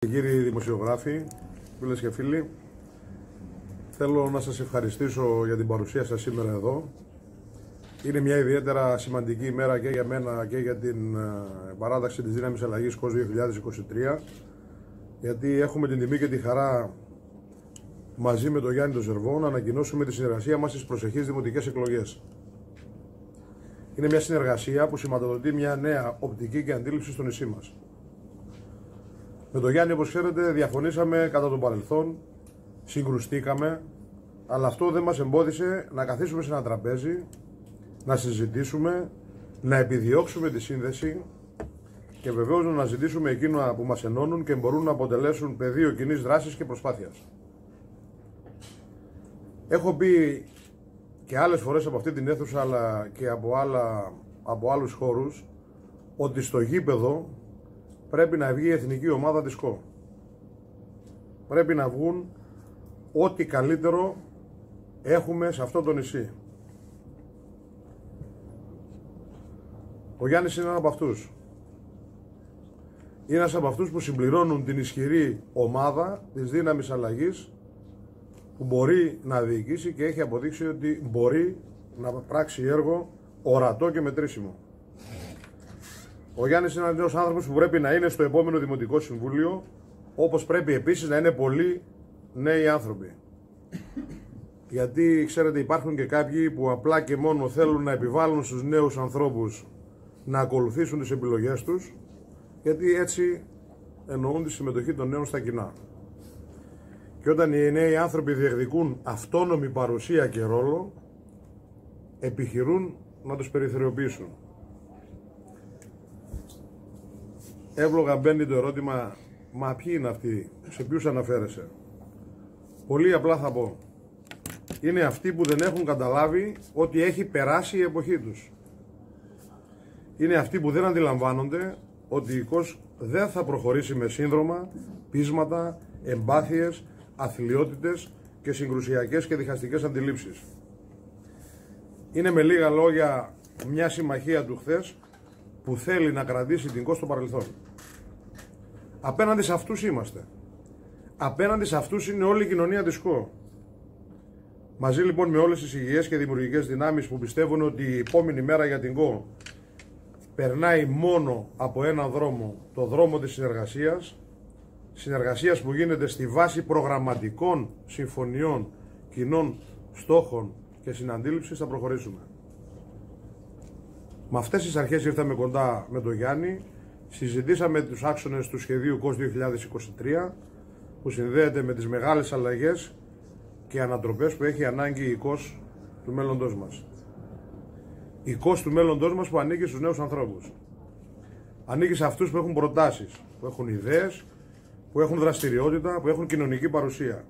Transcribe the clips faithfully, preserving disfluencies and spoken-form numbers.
Κύριοι δημοσιογράφοι, φίλες και φίλοι, θέλω να σας ευχαριστήσω για την παρουσία σας σήμερα εδώ. Είναι μια ιδιαίτερα σημαντική ημέρα και για μένα και για την παράταξη της Δύναμης Αλλαγής ΚΟΣ δύο χιλιάδες είκοσι τρία, γιατί έχουμε την τιμή και τη χαρά μαζί με τον Γιάννη τον Ζερβό να ανακοινώσουμε τη συνεργασία μας στις προσεχείς δημοτικές εκλογές. Είναι μια συνεργασία που σηματοδοτεί μια νέα οπτική και αντίληψη στο νησί μας. Με τον Γιάννη, όπως ξέρετε, διαφωνήσαμε κατά τον παρελθόν, συγκρουστήκαμε, αλλά αυτό δεν μας εμπόδισε να καθίσουμε σε ένα τραπέζι, να συζητήσουμε, να επιδιώξουμε τη σύνδεση και βεβαίως να αναζητήσουμε εκείνα που μας ενώνουν και μπορούν να αποτελέσουν πεδίο κοινής δράσης και προσπάθειας. Έχω πει και άλλες φορές από αυτή την αίθουσα, αλλά και από, άλλα, από άλλους χώρους, ότι στο γήπεδο πρέπει να βγει η εθνική ομάδα της ΚΟ. Πρέπει να βγουν ό,τι καλύτερο έχουμε σε αυτό το νησί. Ο Γιάννης είναι ένας από αυτούς. Είναι ένας από αυτούς που συμπληρώνουν την ισχυρή ομάδα της Δύναμης Αλλαγής, που μπορεί να διοικήσει και έχει αποδείξει ότι μπορεί να πράξει έργο ορατό και μετρήσιμο. Ο Γιάννης είναι ένας νέος άνθρωπος που πρέπει να είναι στο επόμενο Δημοτικό Συμβούλιο, όπως πρέπει επίσης να είναι πολλοί νέοι άνθρωποι. Γιατί, ξέρετε, υπάρχουν και κάποιοι που απλά και μόνο θέλουν να επιβάλλουν στους νέους ανθρώπους να ακολουθήσουν τις επιλογές τους, γιατί έτσι εννοούν τη συμμετοχή των νέων στα κοινά. Και όταν οι νέοι άνθρωποι διεκδικούν αυτόνομη παρουσία και ρόλο, επιχειρούν να τους περιθωριοποιήσουν. Εύλογα μπαίνει το ερώτημα, μα ποιοι είναι αυτοί, σε ποιους αναφέρεσαι? Πολύ απλά θα πω. Είναι αυτοί που δεν έχουν καταλάβει ότι έχει περάσει η εποχή τους. Είναι αυτοί που δεν αντιλαμβάνονται ότι η ΚΟΣ δεν θα προχωρήσει με σύνδρομα, πείσματα, εμπάθειες, αθλιότητες και συγκρουσιακές και διχαστικές αντιλήψεις. Είναι με λίγα λόγια μια συμμαχία του χθες που θέλει να κρατήσει την ΚΟΣ στο παρελθόν. Απέναντι σε αυτούς είμαστε. Απέναντι σε αυτούς είναι όλη η κοινωνία της ΚΟ. Μαζί λοιπόν με όλες τις υγιές και δημιουργικές δυνάμεις που πιστεύουν ότι η επόμενη μέρα για την ΚΟ περνάει μόνο από έναν δρόμο, το δρόμο της συνεργασίας, συνεργασίας που γίνεται στη βάση προγραμματικών συμφωνιών, κοινών στόχων και συναντήληψης, θα προχωρήσουμε. Με αυτές τις αρχές ήρθαμε κοντά με τον Γιάννη, συζητήσαμε τους άξονες του σχεδίου ΚΟΣ δύο χιλιάδες είκοσι τρία, που συνδέεται με τις μεγάλες αλλαγές και ανατροπές που έχει ανάγκη η ΚΟΣ του μέλλοντός μας. Η ΚΟΣ του μέλλοντός μας που ανήκει στους νέους ανθρώπους. Ανήκει σε αυτούς που έχουν προτάσεις, που έχουν ιδέες, που έχουν δραστηριότητα, που έχουν κοινωνική παρουσία.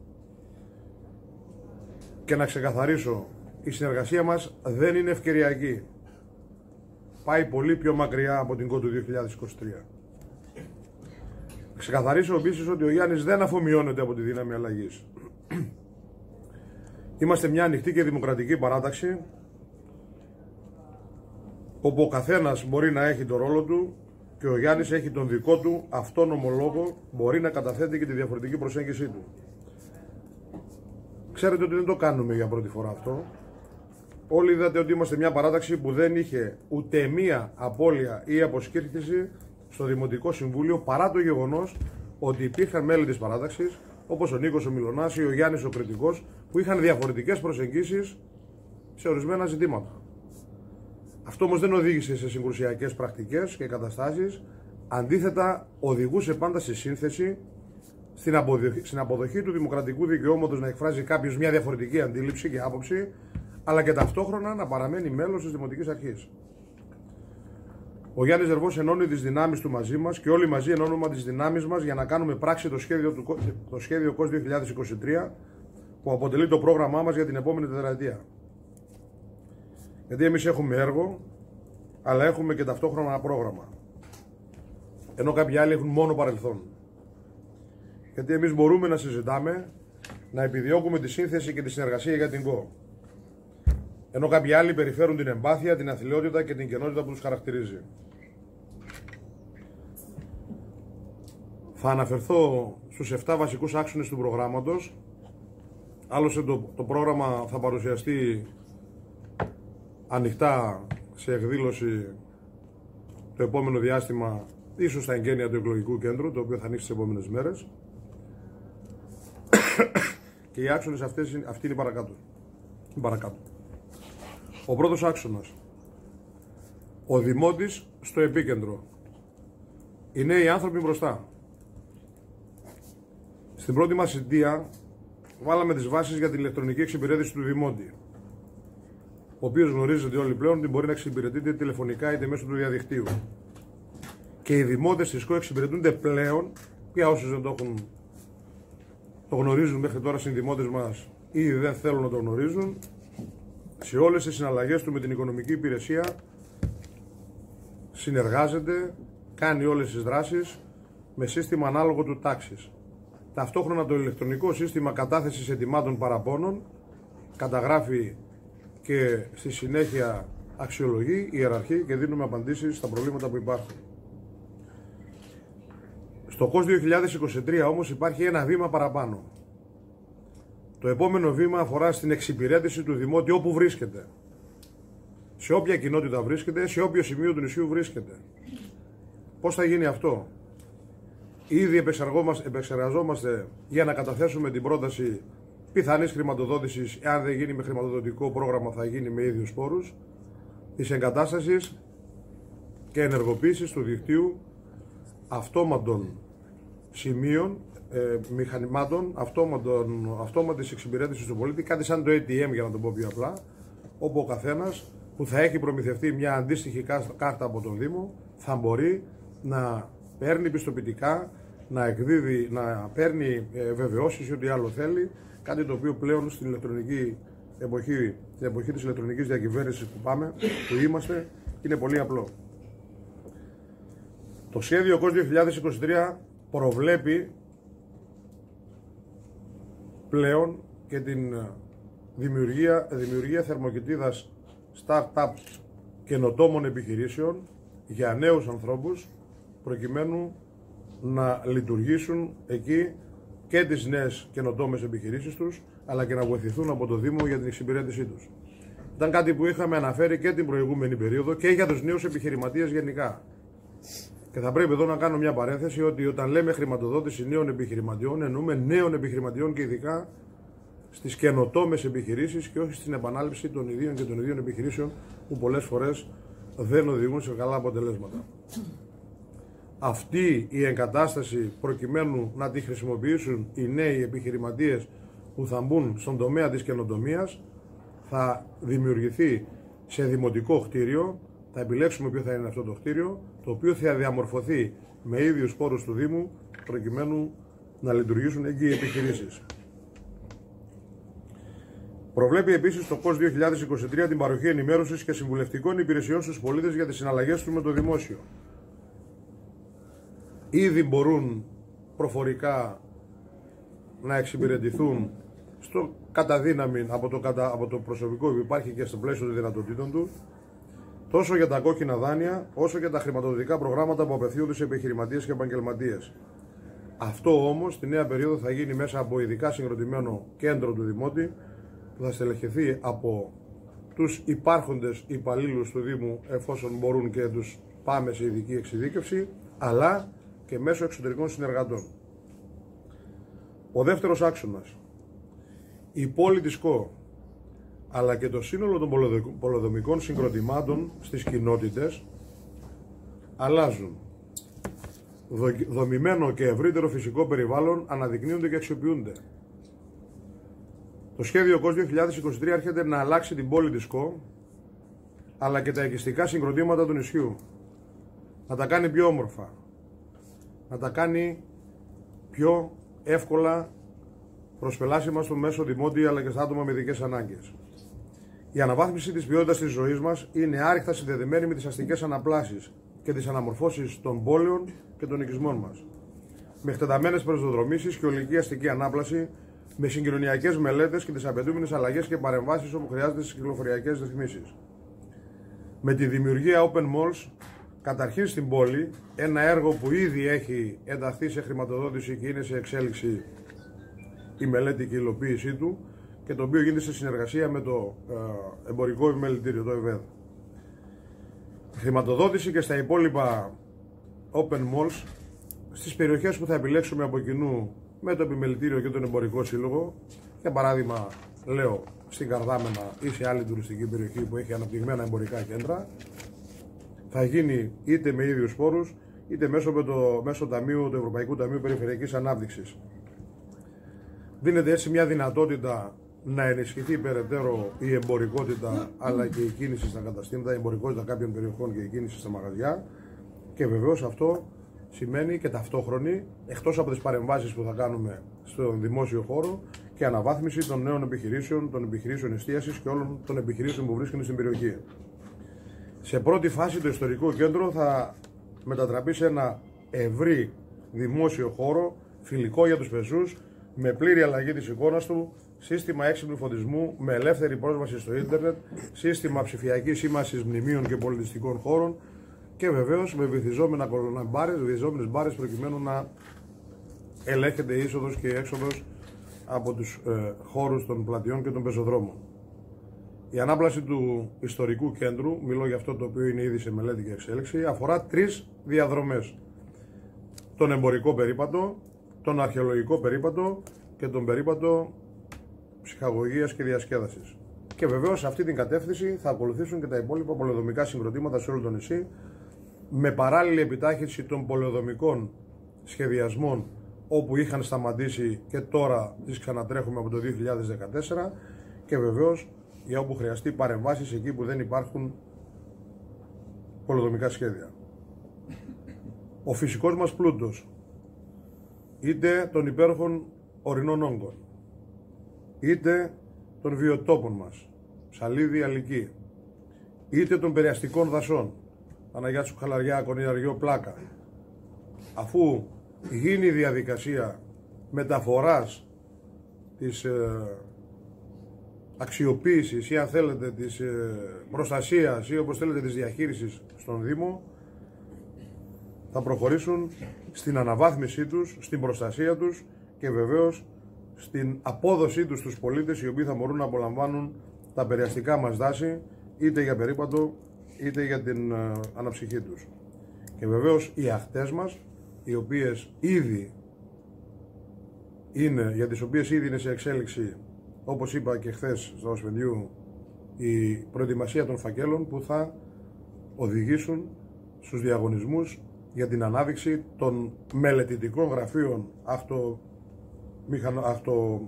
Και να ξεκαθαρίσω, η συνεργασία μας δεν είναι ευκαιριακή. Πάει πολύ πιο μακριά από την ΚΟ του δύο χιλιάδες είκοσι τρία. Ξεκαθαρίσω επίσης ότι ο Γιάννης δεν αφομοιώνεται από τη Δύναμη Αλλαγής. Είμαστε μια ανοιχτή και δημοκρατική παράταξη, όπου ο καθένας μπορεί να έχει τον ρόλο του και ο Γιάννης έχει τον δικό του αυτόνομο λόγο, μπορεί να καταθέτει και τη διαφορετική προσέγγιση του. Ξέρετε ότι δεν το κάνουμε για πρώτη φορά αυτό. Όλοι είδατε ότι είμαστε μια παράταξη που δεν είχε ούτε μία απώλεια ή αποσκήρθηση στο Δημοτικό Συμβούλιο, παρά το γεγονός ότι υπήρχαν μέλη της παράταξης, όπως ο Νίκος ο Μιλωνάς ή ο Γιάννης ο Κρητικός, που είχαν διαφορετικές προσεγγίσεις σε ορισμένα ζητήματα. Αυτό όμως δεν οδήγησε σε συγκρουσιακές πρακτικές και καταστάσεις, αντίθετα οδηγούσε πάντα στη σύνθεση, στην αποδοχή, στην αποδοχή του δημοκρατικού δικαιώματος να εκφράζει κάποιος μια διαφορετική αντίληψη και άποψη, αλλά και ταυτόχρονα να παραμένει μέλος της Δημοτικής Αρχής. Ο Γιάννης Ζερβός ενώνει τις δυνάμεις του μαζί μας και όλοι μαζί ενώνουμε τις δυνάμεις μας για να κάνουμε πράξη το σχέδιο, του, το σχέδιο ΚΟΣ δύο χιλιάδες είκοσι τρία, που αποτελεί το πρόγραμμά μας για την επόμενη τετραετία. Γιατί εμείς έχουμε έργο, αλλά έχουμε και ταυτόχρονα ένα πρόγραμμα. Ενώ κάποιοι άλλοι έχουν μόνο παρελθόν. Γιατί εμείς μπορούμε να συζητάμε, να επιδιώκουμε τη σύνθεση και τη συνεργασία για την ΚΟ. Ενώ κάποιοι άλλοι περιφέρουν την εμπάθεια, την αθλιότητα και την κενότητα που τους χαρακτηρίζει. Θα αναφερθώ στους επτά βασικούς άξονες του προγράμματος. Άλλωστε το, το πρόγραμμα θα παρουσιαστεί ανοιχτά σε εκδήλωση το επόμενο διάστημα, ίσως στα εγγένεια του εκλογικού κέντρου, το οποίο θα ανοίξει τις επόμενες μέρες. Και οι άξονες αυτές, αυτοί είναι παρακάτω. παρακάτω. Ο πρώτος άξονας. Ο Δημότης στο επίκεντρο. Οι νέοι άνθρωποι μπροστά. Στην πρώτη μας θητεία βάλαμε τις βάσεις για την ηλεκτρονική εξυπηρέτηση του Δημότη, ο οποίος γνωρίζετε όλοι πλέον ότι μπορεί να εξυπηρετείται τηλεφωνικά είτε μέσω του διαδικτύου. Και οι δημότες της ΚΟ εξυπηρετούνται πλέον, για όσους δεν το έχουν, το γνωρίζουν μέχρι τώρα συνδημότες μας ή δεν θέλουν να το γνωρίζουν, σε όλες τις συναλλαγές του με την οικονομική υπηρεσία συνεργάζεται, κάνει όλες τις δράσεις με σύστημα ανάλογο του τάξης. Ταυτόχρονα το ηλεκτρονικό σύστημα κατάθεσης ετοιμάτων παραπώνων καταγράφει και στη συνέχεια αξιολογεί, ιεραρχεί και δίνουμε απαντήσεις στα προβλήματα που υπάρχουν. Στο ΚΟΣ δύο χιλιάδες είκοσι τρία όμως υπάρχει ένα βήμα παραπάνω. Το επόμενο βήμα αφορά στην εξυπηρέτηση του Δημότη όπου βρίσκεται. Σε όποια κοινότητα βρίσκεται, σε όποιο σημείο του νησιού βρίσκεται. Πώς θα γίνει αυτό? Ήδη επεξεργαζόμαστε για να καταθέσουμε την πρόταση πιθανής χρηματοδότησης, εάν δεν γίνει με χρηματοδοτικό πρόγραμμα θα γίνει με ίδιους πόρους, της εγκατάστασης και ενεργοποίησης του δικτύου αυτόματων σημείων, ε, μηχανημάτων, αυτόματων, αυτόματης εξυπηρέτησης του πολίτη, κάτι σαν το έι τι εμ για να το πω πιο απλά, όπου ο καθένας που θα έχει προμηθευτεί μια αντίστοιχη κάρτα από τον Δήμο θα μπορεί να παίρνει πιστοποιητικά, να εκδίδει, να παίρνει ε, βεβαιώσεις ή ό,τι άλλο θέλει, κάτι το οποίο πλέον στην ηλεκτρονική εποχή, την εποχή της ηλεκτρονικής διακυβέρνησης που πάμε, που είμαστε, είναι πολύ απλό. Το σχέδιο ΚΟΣ δύο χιλιάδες είκοσι τρία προβλέπει πλέον και την δημιουργία, δημιουργία θερμοκοιτίδας start-up καινοτόμων επιχειρήσεων για νέους ανθρώπους, προκειμένου να λειτουργήσουν εκεί και τις νέες καινοτόμες επιχειρήσεις τους, αλλά και να βοηθηθούν από το Δήμο για την εξυπηρέτησή τους. Ήταν κάτι που είχαμε αναφέρει και την προηγούμενη περίοδο και για τους νέους επιχειρηματίες γενικά. Και θα πρέπει εδώ να κάνω μια παρένθεση ότι όταν λέμε χρηματοδότηση νέων επιχειρηματιών, εννοούμε νέων επιχειρηματιών και ειδικά στις καινοτόμες επιχειρήσεις και όχι στην επανάληψη των ιδίων και των ιδίων επιχειρήσεων που πολλές φορές δεν οδηγούν σε καλά αποτελέσματα. Αυτή η εγκατάσταση, προκειμένου να τη χρησιμοποιήσουν οι νέοι επιχειρηματίες που θα μπουν στον τομέα της καινοτομίας, θα δημιουργηθεί σε δημοτικό κτίριο. Θα επιλέξουμε ποιο θα είναι αυτό το κτίριο, το οποίο θα διαμορφωθεί με ίδιους πόρους του Δήμου, προκειμένου να λειτουργήσουν εκεί οι επιχειρήσεις. Προβλέπει επίσης το ΚΟΣ δύο χιλιάδες είκοσι τρία την παροχή ενημέρωσης και συμβουλευτικών υπηρεσιών στους πολίτες για τις συναλλαγές τους με το δημόσιο. Ήδη μπορούν προφορικά να εξυπηρετηθούν στο καταδύναμη από το, κατα... από το προσωπικό που υπάρχει και στο πλαίσιο των δυνατοτήτων του, τόσο για τα κόκκινα δάνεια, όσο και τα χρηματοδοτικά προγράμματα που απευθύνονται σε επιχειρηματίες και επαγγελματίες. Αυτό όμως στη νέα περίοδο θα γίνει μέσα από ειδικά συγκροτημένο κέντρο του Δημότη, που θα στελεχεθεί από τους υπάρχοντες υπαλλήλους του Δήμου, εφόσον μπορούν και τους πάμε σε ειδική εξειδίκευση, αλλά και μέσω εξωτερικών συνεργατών. Ο δεύτερος άξονας. Η πόλη της ΚΟ, αλλά και το σύνολο των πολεοδομικών συγκροτημάτων στις κοινότητες αλλάζουν. Δομημένο και ευρύτερο φυσικό περιβάλλον αναδεικνύονται και αξιοποιούνται. Το σχέδιο ΚΟΣ δύο χιλιάδες είκοσι τρία έρχεται να αλλάξει την πόλη της ΚΟ, αλλά και τα οικιστικά συγκροτήματα του νησιού. Να τα κάνει πιο όμορφα, να τα κάνει πιο εύκολα προσπελάσιμα στο μέσο δημότη, αλλά και στα άτομα με ειδικές ανάγκες. Η αναβάθμιση της ποιότητας της ζωής μας είναι άρρηκτα συνδεδεμένη με τις αστικές αναπλάσεις και τις αναμορφώσεις των πόλεων και των οικισμών μας. Με εκτεταμένες πεζοδρομήσεις και ολική αστική ανάπλαση, με συγκοινωνιακές μελέτες και τις απαιτούμενες αλλαγές και παρεμβάσεις όπου χρειάζεται στις κυκλοφοριακές ρυθμίσεις. Με τη δημιουργία open malls καταρχήν στην πόλη, ένα έργο που ήδη έχει ενταχθεί σε χρηματοδότηση και είναι σε εξέλιξη η μελέτη και η υλοποίησή του, και το οποίο γίνεται σε συνεργασία με το Εμπορικό Επιμελητήριο, το ΕΒΕΔ. Χρηματοδότηση και στα υπόλοιπα open malls, στις περιοχές που θα επιλέξουμε από κοινού με το Επιμελητήριο και τον Εμπορικό Σύλλογο, για παράδειγμα, λέω, στην Καρδάμενα ή σε άλλη τουριστική περιοχή που έχει αναπτυγμένα εμπορικά κέντρα, θα γίνει είτε με ίδιους πόρους, είτε μέσω, με το, μέσω ταμείου, του Ευρωπαϊκού Ταμείου Περιφερειακής Ανάπτυξης. Δίνεται έτσι μια δυνατότητα να ενισχυθεί περαιτέρω η εμπορικότητα, αλλά και η κίνηση στα καταστήματα, η εμπορικότητα κάποιων περιοχών και η κίνηση στα μαγαζιά, και βεβαίως αυτό σημαίνει και ταυτόχρονη, εκτός από τις παρεμβάσεις που θα κάνουμε στον δημόσιο χώρο, και αναβάθμιση των νέων επιχειρήσεων, των επιχειρήσεων εστίασης και όλων των επιχειρήσεων που βρίσκονται στην περιοχή. Σε πρώτη φάση το ιστορικό κέντρο θα μετατραπεί σε ένα ευρύ δημόσιο χώρο, φιλικό για τους πεζούς, με πλήρη αλλαγή της εικόνας του, σύστημα έξυπνου φωτισμού με ελεύθερη πρόσβαση στο ίντερνετ, σύστημα ψηφιακής σήμανσης μνημείων και πολιτιστικών χώρων, και βεβαίως με βυθιζόμενα μπάρες, βυθιζόμενες μπάρες, προκειμένου να ελέγχεται η είσοδος και η έξοδος από τους ε, χώρους των πλατιών και των πεζοδρόμων. Η ανάπλαση του ιστορικού κέντρου, μιλώ για αυτό το οποίο είναι ήδη σε μελέτη και εξέλιξη, αφορά τρεις διαδρομές: τον εμπορικό περίπατο, τον αρχαιολογικό περίπατο και τον περίπατο ψυχαγωγίας και διασκέδασης. Και βεβαίως σε αυτή την κατεύθυνση θα ακολουθήσουν και τα υπόλοιπα πολεοδομικά συγκροτήματα σε όλο το νησί, με παράλληλη επιτάχυνση των πολεοδομικών σχεδιασμών όπου είχαν σταματήσει και τώρα τις ξανατρέχουμε από το δύο χιλιάδες δεκατέσσερα, και βεβαίως για όπου χρειαστεί παρεμβάσεις εκεί που δεν υπάρχουν πολεοδομικά σχέδια. Ο φυσικός μας πλούτος, είτε των υπέροχων ορεινών όγκων, είτε των βιοτόπων μας, Ψαλίδι, Αλική, είτε των περιαστικών δασών, Παναγιάτσου, Χαλαριά, Κονιαριό, Πλάκα, αφού γίνει η διαδικασία μεταφοράς της ε, αξιοποίησης ή αν θέλετε της ε, προστασίας ή όπως θέλετε της διαχείρισης στον Δήμο, θα προχωρήσουν στην αναβάθμισή τους, στην προστασία τους και βεβαίως στην απόδοσή τους στους πολίτες, οι οποίοι θα μπορούν να απολαμβάνουν τα περιαστικά μας δάση, είτε για περίπατο είτε για την ε, αναψυχή τους. Και βεβαίως οι αχτές μας, οι οποίες ήδη είναι, για τις οποίες ήδη είναι σε εξέλιξη, όπως είπα και χθες στο Ασπεντιού, η προετοιμασία των φακέλων που θα οδηγήσουν στους διαγωνισμούς για την ανάδειξη των μελετητικών γραφείων αυτο, μηχανο, αυτο,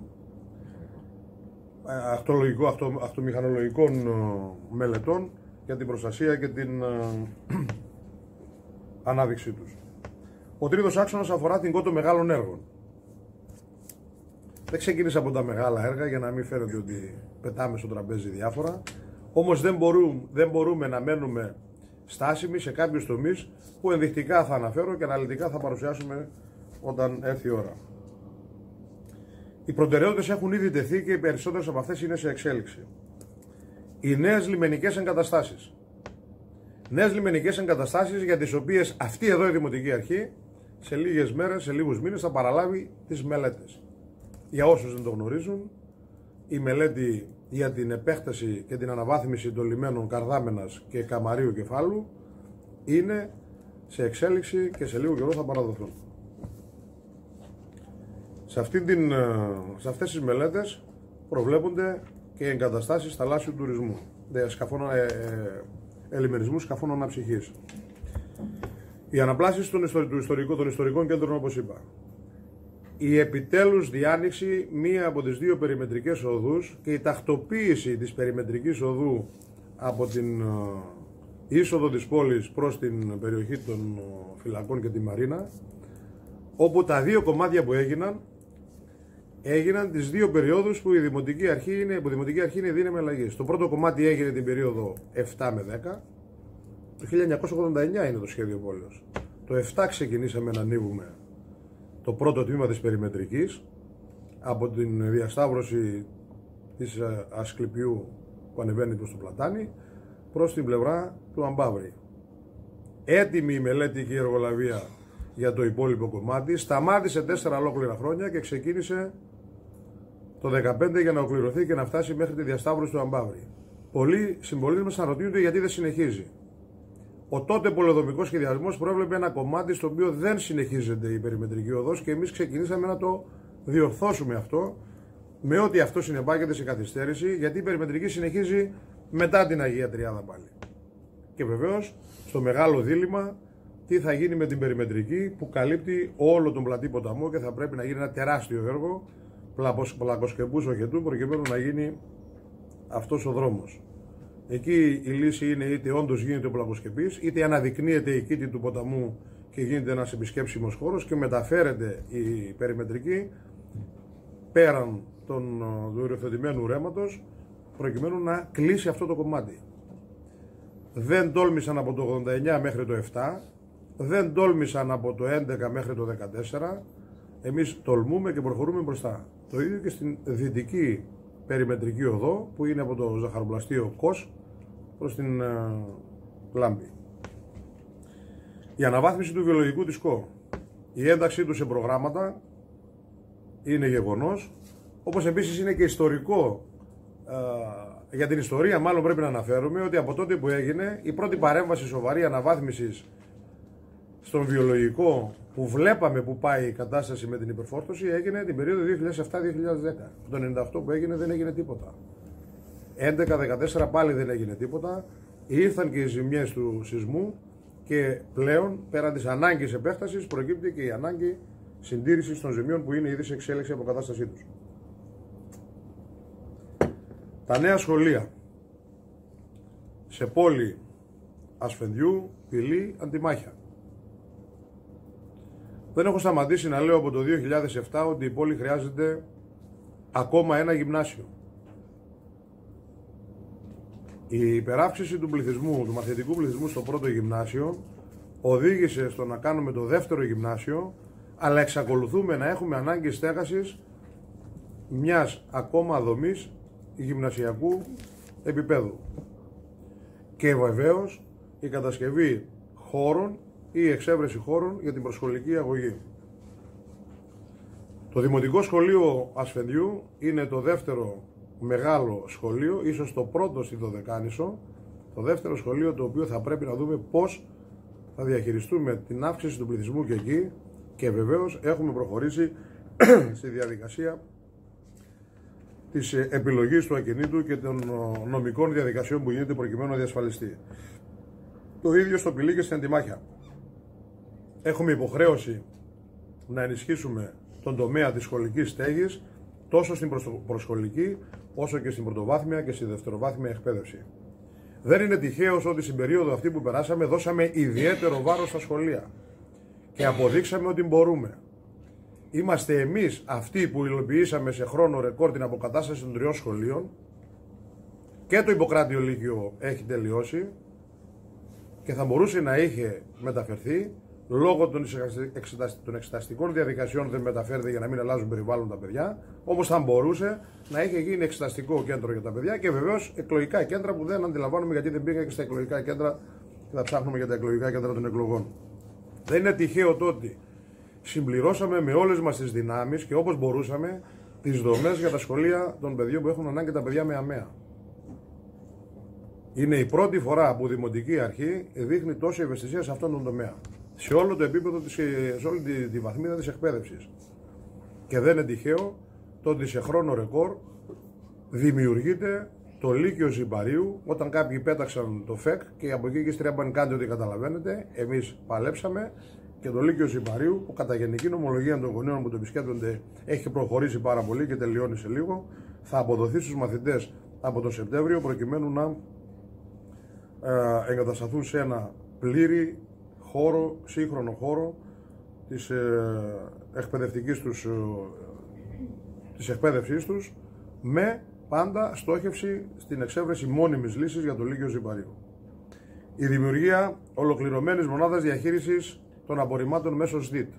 αυτολογικό, αυτο, αυτομηχανολογικών μελετών για την προστασία και την ανάδειξή τους. Ο τρίτος άξονας αφορά την κότο μεγάλων έργων. Δεν ξεκίνησα από τα μεγάλα έργα για να μην φαίνεται ότι πετάμε στο τραπέζι διάφορα, όμως δεν μπορούμε, δεν μπορούμε να μένουμε στάσιμοι σε κάποιους τομείς που ενδεικτικά θα αναφέρω και αναλυτικά θα παρουσιάσουμε όταν έρθει η ώρα. Οι προτεραιότητες έχουν ήδη τεθεί και οι περισσότερες από αυτές είναι σε εξέλιξη. Οι νέες λιμενικές εγκαταστάσεις. Νέες λιμενικές εγκαταστάσεις για τις οποίες αυτή εδώ η Δημοτική Αρχή σε λίγες μέρες, σε λίγους μήνες θα παραλάβει τις μελέτες. Για όσους δεν το γνωρίζουν, η μελέτη για την επέκταση και την αναβάθμιση των λιμένων Καρδάμενας και Καμαρίου Κεφάλου είναι σε εξέλιξη και σε λίγο καιρό θα παραδοθούν. Σε, αυτή την, σε αυτές τις μελέτες προβλέπονται και εγκαταστάσεις θαλάσσιου τουρισμού, σκαφών, ε, ε, ελιμερισμού σκαφών αναψυχής. Οι αναπλάσεις των, ιστορικών, των ιστορικών κέντρων, όπως είπα. Η επιτέλους διάνοιξη μία από τις δύο περιμετρικές οδούς και η τακτοποίηση της περιμετρικής οδού από την είσοδο της πόλης προς την περιοχή των φυλακών και τη Μαρίνα, όπου τα δύο κομμάτια που έγιναν έγιναν τις δύο περιόδους που η Δημοτική Αρχή είναι, που η Δημοτική Αρχή είναι δύναμη αλλαγής. Το πρώτο κομμάτι έγινε την περίοδο επτά με δέκα, το χίλια εννιακόσια ογδόντα εννιά είναι το σχέδιο πόλεως. Το επτά ξεκινήσαμε να ανοίγουμε το πρώτο τμήμα της περιμετρικής από την διασταύρωση της Ασκληπιού που ανεβαίνει προς το Πλατάνι προς την πλευρά του Αμπάβρη. έτοιμη η μελέτη και η εργολαβία για το υπόλοιπο κομμάτι. Σταμάτησε τέσσερα ολόκληρα χρόνια και ξεκίνησε το δύο χιλιάδες δεκαπέντε για να ολοκληρωθεί και να φτάσει μέχρι τη διασταύρωση του Αμπάβρη. Πολλοί συμπολίτες μας αναρωτιούνται γιατί δεν συνεχίζει. Ο τότε πολεοδομικός σχεδιασμός προέβλεπε ένα κομμάτι στο οποίο δεν συνεχίζεται η περιμετρική οδός και εμείς ξεκινήσαμε να το διορθώσουμε αυτό, με ό,τι αυτό συνεπάγεται σε καθυστέρηση, γιατί η περιμετρική συνεχίζει μετά την Αγία Τριάδα πάλι. Και βεβαίως στο μεγάλο δίλημμα τι θα γίνει με την περιμετρική που καλύπτει όλο τον πλατή ποταμό και θα πρέπει να γίνει ένα τεράστιο έργο πλακοσκεπούς οχετού προκειμένου να γίνει αυτός ο δρόμος. Εκεί η λύση είναι είτε όντως γίνεται ο πλακοσκεπής, είτε αναδεικνύεται η κήτη του ποταμού και γίνεται ένας επισκέψιμος χώρος και μεταφέρεται η περιμετρική πέραν των, του οριοθετημένου ρέματος προκειμένου να κλείσει αυτό το κομμάτι. Δεν τόλμησαν από το ογδόντα εννιά μέχρι το επτά, δεν τόλμησαν από το έντεκα μέχρι το δεκατέσσερα, εμείς τολμούμε και προχωρούμε μπροστά. Το ίδιο και στην δυτική περιμετρική οδό που είναι από το ζαχαροπλαστείο Κος προς την uh, Λάμπη. Η αναβάθμιση του βιολογικού της ΚΟ, η ένταξή του σε προγράμματα είναι γεγονός, όπως επίσης είναι και ιστορικό, uh, για την ιστορία μάλλον πρέπει να αναφέρουμε ότι από τότε που έγινε η πρώτη παρέμβαση σοβαρή αναβάθμισης στον βιολογικό που βλέπαμε που πάει η κατάσταση με την υπερφόρτωση έγινε την περίοδο δύο χιλιάδες επτά δύο χιλιάδες δέκα. Από το ενενήντα οκτώ που έγινε δεν έγινε τίποτα. έντεκα δεκατέσσερα πάλι δεν έγινε τίποτα. Ήρθαν και οι ζημιές του σεισμού και πλέον πέραν της ανάγκης επέκτασης προκύπτει και η ανάγκη συντήρησης των ζημιών που είναι ήδη σε εξέλιξη αποκατάστασή τους. Τα νέα σχολεία σε πόλη Ασφενδιού, Πηλή, Αντιμάχια. Δεν έχω σταματήσει να λέω από το δύο χιλιάδες επτά ότι η πόλη χρειάζεται ακόμα ένα γυμνάσιο. Η υπεράυξηση του πληθυσμού, του μαθητικού πληθυσμού στο πρώτο γυμνάσιο οδήγησε στο να κάνουμε το δεύτερο γυμνάσιο, αλλά εξακολουθούμε να έχουμε ανάγκη στέγασης μιας ακόμα δομής γυμνασιακού επίπεδου. Και βεβαίως η κατασκευή χώρων ή η εξέβρεση χώρων για την προσχολική αγωγή. Το Δημοτικό Σχολείο Ασφενδιού είναι το δεύτερο μεγάλο σχολείο, ίσως το πρώτο στη Δωδεκάνησο, το δεύτερο σχολείο το οποίο θα πρέπει να δούμε πώς θα διαχειριστούμε την αύξηση του πληθυσμού και εκεί και βεβαίως έχουμε προχωρήσει στη διαδικασία της επιλογής του ακινήτου και των νομικών διαδικασιών που γίνεται προκειμένου να διασφαλιστεί. Το ίδιο στο Πηλί και στην Αντιμάχια. Έχουμε υποχρέωση να ενισχύσουμε τον τομέα της σχολικής στέγης τόσο στην προσχολική όσο και στην πρωτοβάθμια και στη δευτεροβάθμια εκπαίδευση. Δεν είναι τυχαίως ότι στην περίοδο αυτή που περάσαμε δώσαμε ιδιαίτερο βάρος στα σχολεία και αποδείξαμε ότι μπορούμε. Είμαστε εμείς αυτοί που υλοποιήσαμε σε χρόνο ρεκόρ την αποκατάσταση των τριών σχολείων και το Ιπποκράτιο Λύκειο έχει τελειώσει και θα μπορούσε να είχε μεταφερθεί. Λόγω των εξεταστικών διαδικασιών δεν μεταφέρεται για να μην αλλάζουν περιβάλλον τα παιδιά. Όμως θα μπορούσε να είχε γίνει εξεταστικό κέντρο για τα παιδιά και βεβαίως εκλογικά κέντρα που δεν αντιλαμβάνουμε γιατί δεν πήγα και στα εκλογικά κέντρα και θα ψάχνουμε για τα εκλογικά κέντρα των εκλογών. Δεν είναι τυχαίο το ότι συμπληρώσαμε με όλες μας τις δυνάμεις και όπως μπορούσαμε τις δομές για τα σχολεία των παιδιών που έχουν ανάγκη τα παιδιά με ΑΜΕΑ. Είναι η πρώτη φορά που η Δημοτική Αρχή δείχνει τόση ευαισθησία σε αυτόν τον τομέα. Σε όλο το επίπεδο, σε όλη τη, τη βαθμίδα της εκπαίδευσης. Και δεν είναι τυχαίο το ότι σε χρόνο ρεκόρ δημιουργείται το Λύκειο Ζυμπαρίου, όταν κάποιοι πέταξαν το ΦΕΚ και από εκεί και στρέμβαν κάντε ό,τι καταλαβαίνετε, εμείς παλέψαμε και το Λύκειο Ζυμπαρίου, που κατά γενική νομολογία των γονέων που το επισκέπτονται έχει προχωρήσει πάρα πολύ και τελειώνει σε λίγο, θα αποδοθεί στους μαθητές από τον Σεπτέμβριο προκειμένου να ε, εγκατασταθούν σε ένα πλήρη χώρο, σύγχρονο χώρο της ε, εκπαιδευτικής τους, ε, της εκπαίδευσής τους, με πάντα στόχευση στην εξέβρεση μόνιμης λύσης για το Λύκειο Ζυμπαρίου. Η δημιουργία ολοκληρωμένης μονάδας διαχείρισης των απορριμμάτων μέσω ΣΔΙΤ.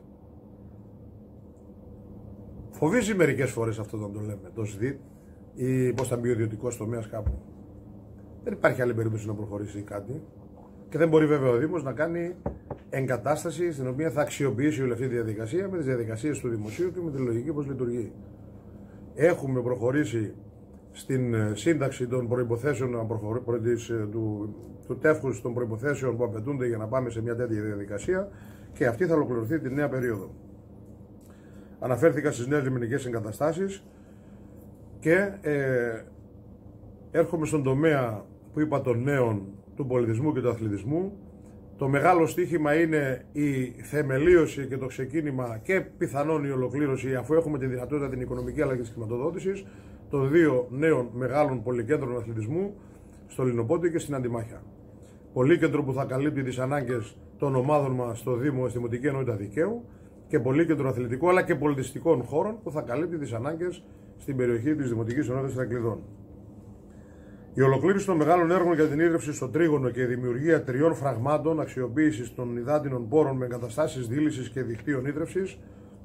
Φοβίζει μερικές φορές αυτό να το λέμε, το ΣΔΙΤ, ή πώς θα μπει ο ιδιωτικός τομέας κάπου. Δεν υπάρχει άλλη περίπτωση να προχωρήσει κάτι. και δεν μπορεί βέβαια ο Δήμος να κάνει εγκατάσταση στην οποία θα αξιοποιήσει όλη αυτή τη διαδικασία με τις διαδικασίες του δημοσίου και με τη λογική πώς λειτουργεί. Έχουμε προχωρήσει στην σύνταξη των προϋποθέσεων του, του τεύχους των προϋποθέσεων που απαιτούνται για να πάμε σε μια τέτοια διαδικασία και αυτή θα ολοκληρωθεί τη νέα περίοδο. Αναφέρθηκα στις νέες λιμενικές εγκαταστάσεις και ε, έρχομαι στον τομέα που είπα των νέων, του πολιτισμού και του αθλητισμού. Το μεγάλο στοίχημα είναι η θεμελίωση και το ξεκίνημα και πιθανόν η ολοκλήρωση, αφού έχουμε τη δυνατότητα την οικονομική αλλά και της χρηματοδότησης, των δύο νέων μεγάλων πολυκέντρων αθλητισμού στο Λινοπόντι και στην Αντιμάχια. Πολύκέντρο που θα καλύπτει τις ανάγκες των ομάδων μας στο Δήμο, στη Δημοτική Ενότητα Δικαίου, και πολύκέντρο αθλητικό αλλά και πολιτιστικών χώρων που θα καλύπτει τις ανάγκες στην περιοχή της Δημοτικής Ενότητας Ηρακλειδών. Η ολοκλήρωση των μεγάλων έργων για την ίδρυυση στο τρίγωνο και η δημιουργία τριών φραγμάτων αξιοποίησης των υδάτινων πόρων με εγκαταστάσεις δίλησης και δικτύων ίδρυυσης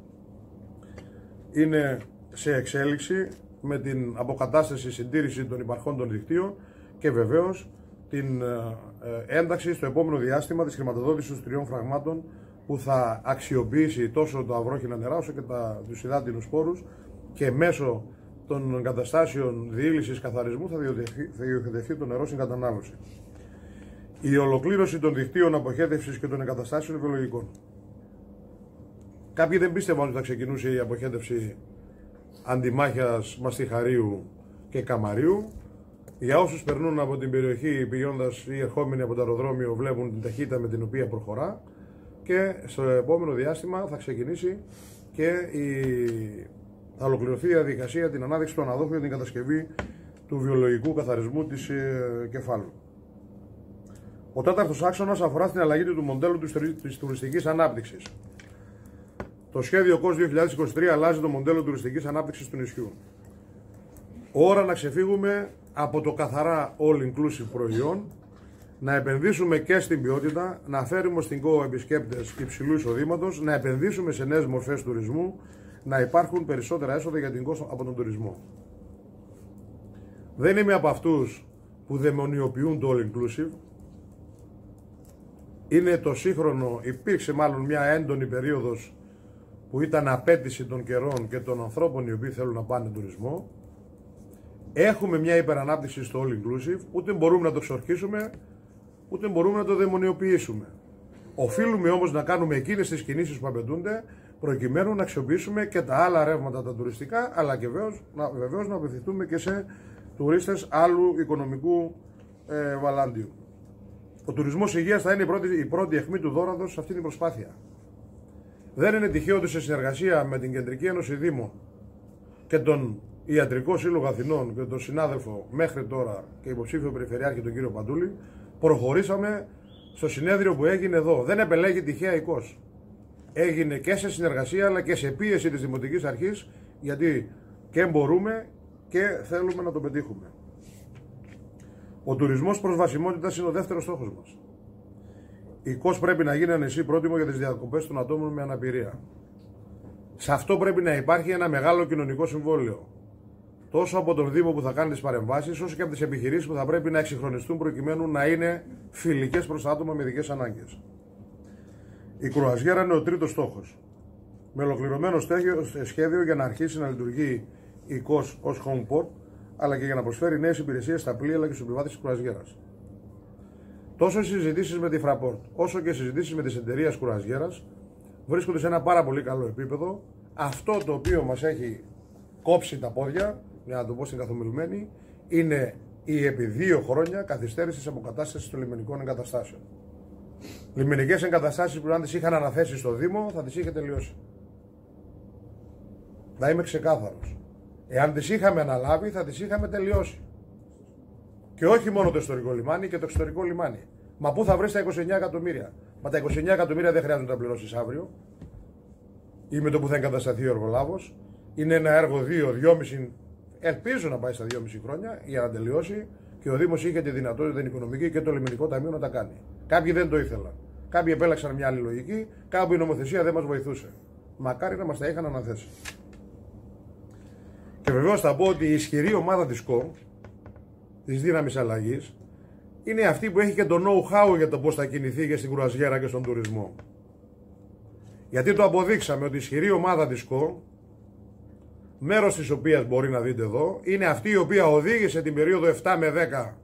είναι σε εξέλιξη, με την αποκατάσταση συντήρηση των υπαρχόντων δικτύων και βεβαίως την ένταξη στο επόμενο διάστημα της χρηματοδότησης των τριών φραγμάτων που θα αξιοποιήσει τόσο τα αυρόχεινα νερά όσο και τα, τους υδάτινους πόρους, και μέσω των εγκαταστάσεων διήλυσης καθαρισμού θα διοχετευτεί το νερό στην κατανάλωση. Η ολοκλήρωση των δικτύων αποχέτευσης και των εγκαταστάσεων βιολογικών. Κάποιοι δεν πίστευαν ότι θα ξεκινούσε η αποχέτευση Αντιμάχιας, Μαστιχαρίου και Καμαρίου. Για όσους περνούν από την περιοχή πηγαίνοντας ή ερχόμενοι από το αεροδρόμιο, βλέπουν την ταχύτητα με την οποία προχωρά, και στο επόμενο διάστημα θα ξεκινήσει και η... θα ολοκληρωθεί η διαδικασία την ανάδειξη του αναδόχου για την κατασκευή του βιολογικού καθαρισμού της ε, Κεφάλου. Ο τέταρτος άξονας αφορά στην αλλαγή του μοντέλου της τουριστικής ανάπτυξης. Το σχέδιο κος δύο χιλιάδες είκοσι τρία αλλάζει το μοντέλο τουριστικής ανάπτυξης του νησιού. Ώρα να ξεφύγουμε από το καθαρά all-inclusive προϊόν, να επενδύσουμε και στην ποιότητα, να φέρουμε στην ΚΟ επισκέπτες υψηλού εισοδήματος, να επενδύσουμε σε νέες μορφές τουρισμού, να υπάρχουν περισσότερα έσοδα για την ΚΟ από τον τουρισμό. Δεν είμαι από αυτούς που δαιμονιοποιούν το all-inclusive. Είναι το σύγχρονο, υπήρξε μάλλον μια έντονη περίοδος που ήταν απέτηση των καιρών και των ανθρώπων οι οποίοι θέλουν να πάνε τουρισμό. Έχουμε μια υπερανάπτυξη στο all-inclusive, ούτε μπορούμε να το ξορκίσουμε, ούτε μπορούμε να το δαιμονιοποιήσουμε. Οφείλουμε όμως να κάνουμε εκείνες τις κινήσεις που απαιτούνται, προκειμένου να αξιοποιήσουμε και τα άλλα ρεύματα τα τουριστικά, αλλά και βεβαίως να, βεβαίως να απευθυνθούμε και σε τουρίστες άλλου οικονομικού ε, βαλάντιου. Ο τουρισμός υγείας θα είναι η πρώτη, η πρώτη αιχμή του δώρατος σε αυτή την προσπάθεια. Δεν είναι τυχαίο ότι σε συνεργασία με την Κεντρική Ένωση Δήμων και τον Ιατρικό Σύλλογο Αθηνών και τον συνάδελφο μέχρι τώρα και υποψήφιο Περιφερειάρχη τον κύριο Παντούλη, προχωρήσαμε στο συνέδριο που έγινε εδώ. Δεν επελέγει τυχαία η ΚΟΣ. Έγινε και σε συνεργασία αλλά και σε πίεση της Δημοτικής Αρχής, γιατί και μπορούμε και θέλουμε να το πετύχουμε. Ο τουρισμός προσβασιμότητας είναι ο δεύτερος στόχος μας. Η ΚΟΣ πρέπει να γίνει ένα νησί πρότιμο για τις διακοπές των ατόμων με αναπηρία. Σε αυτό πρέπει να υπάρχει ένα μεγάλο κοινωνικό συμβόλαιο. Τόσο από τον Δήμο που θα κάνει τις παρεμβάσεις, όσο και από τις επιχειρήσεις που θα πρέπει να εξυγχρονιστούν προκειμένου να είναι φιλικές προς τα άτομα με ειδικές ανάγκες. Η κρουαζιέρα είναι ο τρίτος στόχος. Με ολοκληρωμένο σχέδιο για να αρχίσει να λειτουργεί η ΚΟΣ ως home port, αλλά και για να προσφέρει νέες υπηρεσίες στα πλοία αλλά και στους επιβάτες της κρουαζιέρας. Τόσο οι συζητήσεις με τη Fraport, όσο και οι συζητήσεις με τις εταιρείες κρουαζιέρας βρίσκονται σε ένα πάρα πολύ καλό επίπεδο. Αυτό το οποίο μας έχει κόψει τα πόδια, για να το πω στην καθομιλουμένη, είναι η επί δύο χρόνια καθυστέρηση της αποκατάστασης των λιμενικών εγκαταστάσεων. Λιμενικές εγκαταστάσεις που αν τις είχαν αναθέσει στο Δήμο θα τις είχε τελειώσει. Να είμαι ξεκάθαρος. Εάν τις είχαμε αναλάβει θα τις είχαμε τελειώσει. Και όχι μόνο το ιστορικό λιμάνι και το εξωτερικό λιμάνι. Μα πού θα βρεις τα είκοσι εννέα εκατομμύρια? Μα τα είκοσι εννέα εκατομμύρια δεν χρειάζονται να τα πληρώσεις αύριο ή με το που θα εγκατασταθεί ο εργολάβος. Είναι ένα έργο δύο, δυόμιση, ελπίζω να πάει στα δυόμιση χρόνια για να τελειώσει, και ο Δήμος είχε τη δυνατότητα την οικονομική και το λιμενικό ταμείο να τα κάνει. Κάποιοι δεν το ήθελαν. Κάποιοι επέλεξαν μια άλλη λογική, κάπου η νομοθεσία δεν μας βοηθούσε. Μακάρι να μας τα είχαν αναθέσει. Και βεβαίως θα πω ότι η ισχυρή ομάδα της ΚΟ, της δύναμης αλλαγής, είναι αυτή που έχει και το know-how για το πώς θα κινηθεί και στην κρουαζιέρα και στον τουρισμό. Γιατί το αποδείξαμε ότι η ισχυρή ομάδα της ΚΟ, μέρος της οποίας μπορεί να δείτε εδώ, είναι αυτή η οποία οδήγησε την περίοδο επτά με δέκα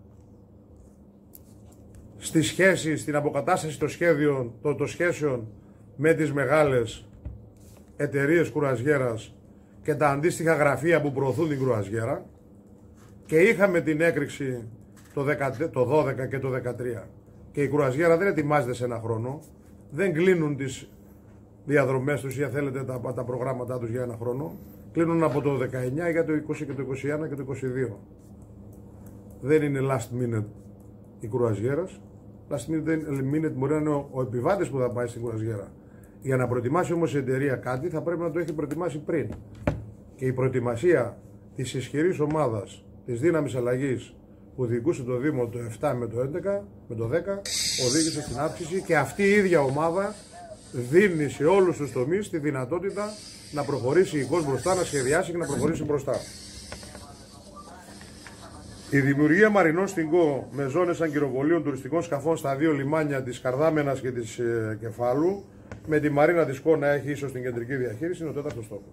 στη σχέση, στην αποκατάσταση των σχέδιων, των, των σχέσεων με τις μεγάλες εταιρείες κουραζιέρας και τα αντίστοιχα γραφεία που προωθούν την κρουαζιέρα, και είχαμε την έκρηξη το, δεκα, το δώδεκα και το δεκατρία, και η κρουαζιέρα δεν ετοιμάζεται σε ένα χρόνο, δεν κλείνουν τις διαδρομές τους ή αν θέλετε τα, τα προγράμματά τους για ένα χρόνο, κλείνουν από το δεκαεννιά για το είκοσι και το είκοσι ένα και το είκοσι δύο. Δεν είναι last minute η κρουαζιέρας. Last minute μπορεί να είναι ο, ο επιβάτης που θα πάει στην κρουαζιέρα. Για να προετοιμάσει όμως η εταιρεία κάτι θα πρέπει να το έχει προετοιμάσει πριν. Και η προετοιμασία της ισχυρής ομάδας της δύναμης αλλαγής που διοικούσε το Δήμο το επτά με το έντεκα, με το δέκα, οδήγησε στην αύξηση, και αυτή η ίδια ομάδα δίνει σε όλους τους τομείς τη δυνατότητα να προχωρήσει η ΚΟΣ μπροστά, να σχεδιάσει και να προχωρήσει μπροστά. Η δημιουργία μαρινών στην ΚΟ με ζώνες αγκυροβολίων τουριστικών σκαφών στα δύο λιμάνια της Καρδάμενας και της ε, Κεφάλου, με τη μαρίνα της ΚΟ να έχει ίσως την κεντρική διαχείριση, είναι ο τέταρτος στόχος.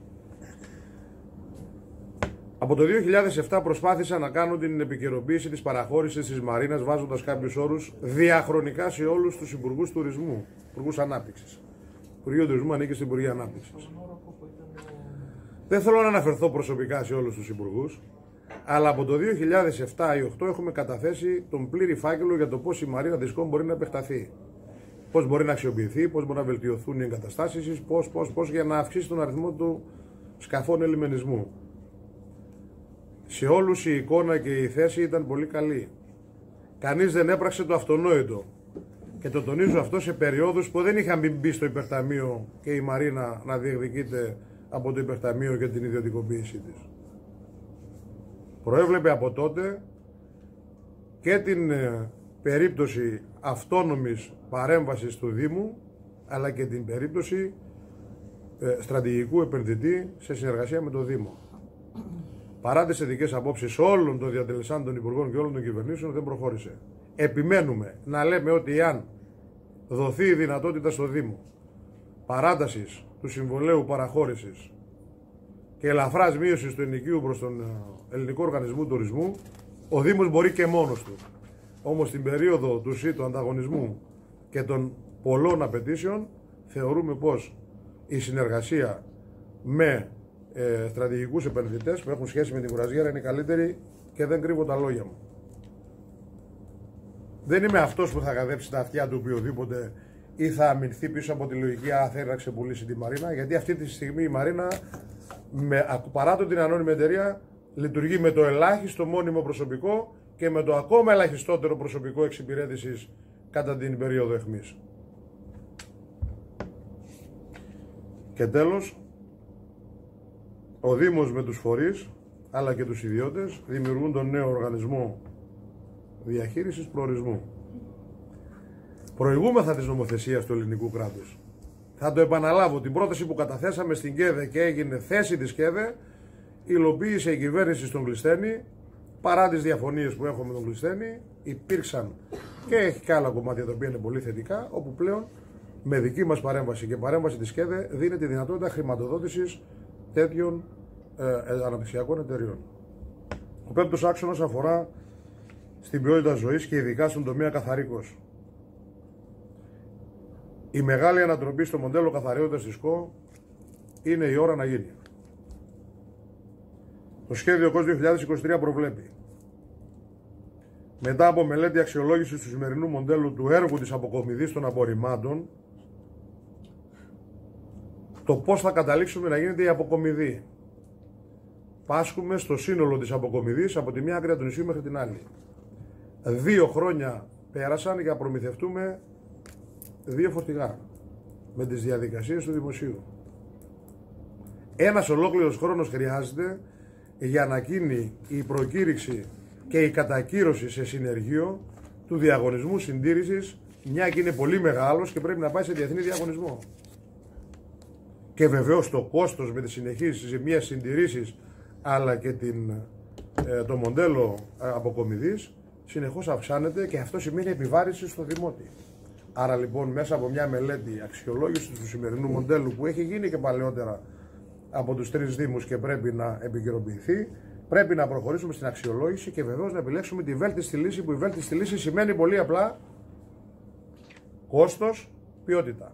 Από το δύο χιλιάδες επτά προσπάθησα να κάνω την επικαιροποίηση της παραχώρησης της μαρίνας, βάζοντας κάποιους όρους διαχρονικά σε όλους τους υπουργούς τουρισμού, υπουργούς ανάπτυξης. Υπουργείο Τουρισμού ανήκει στην Υπουργεία Ανάπτυξης. Δεν θέλω να αναφερθώ προσωπικά σε όλους τους υπουργούς, αλλά από το δύο χιλιάδες επτά ή δύο χιλιάδες οκτώ έχουμε καταθέσει τον πλήρη φάκελο για το πώς η μαρίνα της ΚΟ μπορεί να επεκταθεί. Πώς μπορεί να αξιοποιηθεί, πώς μπορεί να βελτιωθούν οι εγκαταστάσεις, πώς, πώς, πώς για να αυξήσει τον αριθμό του σκαφών ελιμενισμού. Σε όλους η εικόνα και η θέση ήταν πολύ καλή. Κανείς δεν έπραξε το αυτονόητο. Και το τονίζω αυτό σε περιόδους που δεν είχαν μπει στο υπερταμείο και η μαρίνα να διεκδικείται από το υπερταμείο και την ιδιωτικοποίησή της. Προέβλεπε από τότε και την περίπτωση αυτόνομης παρέμβασης του Δήμου, αλλά και την περίπτωση στρατηγικού επενδυτή σε συνεργασία με το Δήμο. Παρά τις ειδικές απόψεις όλων των διατελεσάντων υπουργών και όλων των κυβερνήσεων, δεν προχώρησε. Επιμένουμε να λέμε ότι αν δοθεί η δυνατότητα στο Δήμο παράτασης του συμβολέου παραχώρησης και ελαφράς μείωσης του ενοικίου προς τον Ελληνικό Οργανισμό Τουρισμού, ο Δήμος μπορεί και μόνος του. Όμως στην περίοδο του ΣΥ, του ανταγωνισμού και των πολλών απαιτήσεων, θεωρούμε πως η συνεργασία με ε, στρατηγικούς επενδυτές που έχουν σχέση με την κουραζιέρα είναι καλύτερη, και δεν κρύβω τα λόγια μου. Δεν είμαι αυτός που θα καδέψει τα αυτιά του οποιοδήποτε ή θα αμυνθεί πίσω από τη λογική «Α, θέλει να ξεπουλήσει τη μαρίνα», γιατί αυτή τη στιγμή η μαρίνα, με, παρά το την ανώνυμη εταιρεία, λειτουργεί με το ελάχιστο μόνιμο προσωπικό και με το ακόμα ελαχιστότερο προσωπικό εξυπηρέτησης κατά την περίοδο αιχμής. Και τέλος, ο Δήμος με τους φορείς αλλά και τους ιδιώτες δημιουργούν τον νέο οργανισμό διαχείρισης προορισμού. Προηγούμεθα της νομοθεσίας του ελληνικού κράτους. Θα το επαναλάβω, την πρόταση που καταθέσαμε στην ΚΕΔΕ και έγινε θέση της ΚΕΔΕ, υλοποίησε η κυβέρνηση στον Κλεισθένη. Παρά τις διαφωνίες που έχουμε με τον Κλεισθένη, υπήρξαν και έχει και άλλα κομμάτια τα οποία είναι πολύ θετικά, όπου πλέον με δική μας παρέμβαση και παρέμβαση της ΚΕΔΕ δίνεται τη δυνατότητα χρηματοδότησης τέτοιων ε, αναπτυξιακών εταιριών. Ο πέμπτος άξονας αφορά στην ποιότητα ζωής και ειδικά στον τομέα καθαρίκως. Η μεγάλη ανατροπή στο μοντέλο καθαριότητας της ΚΟ είναι η ώρα να γίνει. Το σχέδιο ΚΟΣ δύο χιλιάδες είκοσι τρία προβλέπει, μετά από μελέτη αξιολόγησης του σημερινού μοντέλου του έργου της αποκομιδής των απορριμμάτων, το πώς θα καταλήξουμε να γίνεται η αποκομιδή. Πάσχουμε στο σύνολο της αποκομιδής από τη μία άκρη του νησιού μέχρι την άλλη. Δύο χρόνια πέρασαν για να προμηθευτούμε δύο φορτηγά με τις διαδικασίες του δημοσίου. Ένας ολόκληρος χρόνος χρειάζεται για να γίνει η προκήρυξη και η κατακύρωση σε συνεργείο του διαγωνισμού συντήρησης, μια και είναι πολύ μεγάλος και πρέπει να πάει σε διεθνή διαγωνισμό. Και βεβαίως το κόστος με τις συνεχείς ζημιές συντηρήσεις αλλά και την, ε, το μοντέλο αποκομιδής συνεχώς αυξάνεται και αυτό σημαίνει επιβάρυνση στο δημότη. Άρα λοιπόν μέσα από μια μελέτη αξιολόγηση του σημερινού μοντέλου που έχει γίνει και παλαιότερα από τους τρεις δήμους και πρέπει να επικαιροποιηθεί, πρέπει να προχωρήσουμε στην αξιολόγηση και βεβαίως να επιλέξουμε τη βέλτιστη λύση, που η βέλτιστη λύση σημαίνει πολύ απλά κόστος, ποιότητα.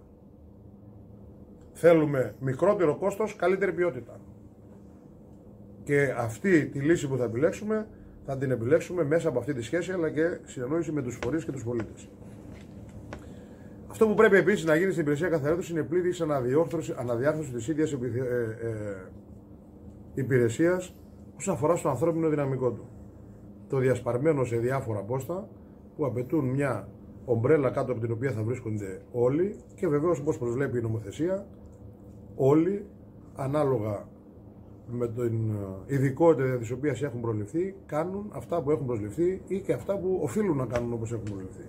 Θέλουμε μικρότερο κόστος, καλύτερη ποιότητα. Και αυτή τη λύση που θα επιλέξουμε, θα την επιλέξουμε μέσα από αυτή τη σχέση, αλλά και συνεννόηση με τους φορείς και τους πολίτες. Αυτό που πρέπει επίσης να γίνει στην υπηρεσία καθαρότητας είναι πλήρης αναδιάρθρωση της ίδιας ε, ε, ε, υπηρεσίας όσον αφορά στο ανθρώπινο δυναμικό του. Το διασπαρμένο σε διάφορα πόστα που απαιτούν μια ομπρέλα κάτω από την οποία θα βρίσκονται όλοι και βεβαίως, όπως προσβλέπει η νομοθεσία, όλοι ανάλογα με την ειδικότητα της οποίας έχουν προληφθεί, κάνουν αυτά που έχουν προσληφθεί ή και αυτά που οφείλουν να κάνουν όπως έχουν προληφθεί.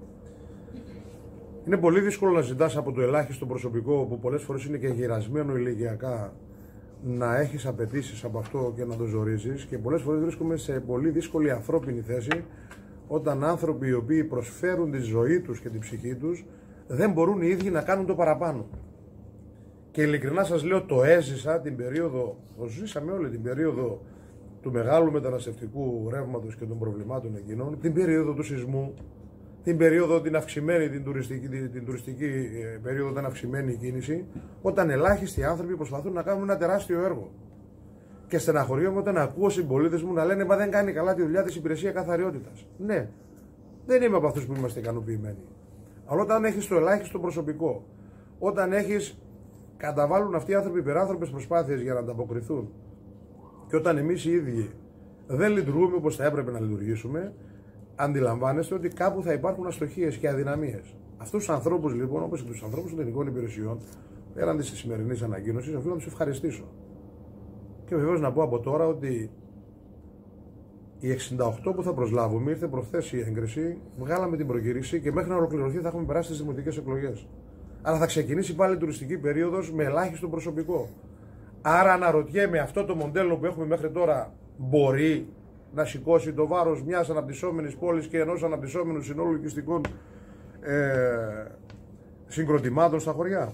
Είναι πολύ δύσκολο να ζητάς από το ελάχιστο προσωπικό, που πολλές φορές είναι και γερασμένο ηλικιακά, να έχεις απαιτήσεις από αυτό και να το ζορίζεις, και πολλές φορές βρίσκομαι σε πολύ δύσκολη ανθρώπινη θέση όταν άνθρωποι οι οποίοι προσφέρουν τη ζωή τους και την ψυχή τους δεν μπορούν οι ίδιοι να κάνουν το παραπάνω. Και ειλικρινά σας λέω, το έζησα την περίοδο, το ζήσαμε όλη την περίοδο του μεγάλου μεταναστευτικού ρεύματος και των προβλημάτων εκείνων, την περίοδο του σεισμού, την περίοδο την αυξημένη, την τουριστική, την, την τουριστική περίοδο, την αυξημένη κίνηση, όταν ελάχιστοι άνθρωποι προσπαθούν να κάνουν ένα τεράστιο έργο. Και στεναχωριόμαι όταν ακούω συμπολίτες μου να λένε «Μα δεν κάνει καλά τη δουλειά της υπηρεσία καθαριότητας». Ναι, δεν είμαι από αυτούς που είμαστε ικανοποιημένοι. Αλλά όταν έχεις το ελάχιστο προσωπικό, όταν έχεις, καταβάλουν αυτοί οι άνθρωποι υπεράνθρωπες προσπάθειες για να ανταποκριθούν, και όταν εμείς οι ίδιοι δεν λειτουργούμε όπως θα έπρεπε να λειτουργήσουμε, αντιλαμβάνεστε ότι κάπου θα υπάρχουν αστοχίες και αδυναμίες. Αυτούς τους ανθρώπους λοιπόν, όπως και τους ανθρώπους των εθνικών υπηρεσιών, πέραν της σημερινής ανακοίνωσης, οφείλω να τους ευχαριστήσω. Και βεβαίως να πω από τώρα ότι οι εξήντα οκτώ που θα προσλάβουμε, ήρθε προχθές η έγκριση, βγάλαμε την προκήρυξη και μέχρι να ολοκληρωθεί θα έχουμε περάσει τις δημοτικές εκλογές. Άρα θα ξεκινήσει πάλι η τουριστική περίοδος με ελάχιστο προσωπικό. Άρα αναρωτιέμαι, αυτό το μοντέλο που έχουμε μέχρι τώρα μπορεί να σηκώσει το βάρος μιας αναπτυσσόμενης πόλης και ενός αναπτυσσόμενου συνόλου οικιστικών ε, συγκροτημάτων στα χωριά.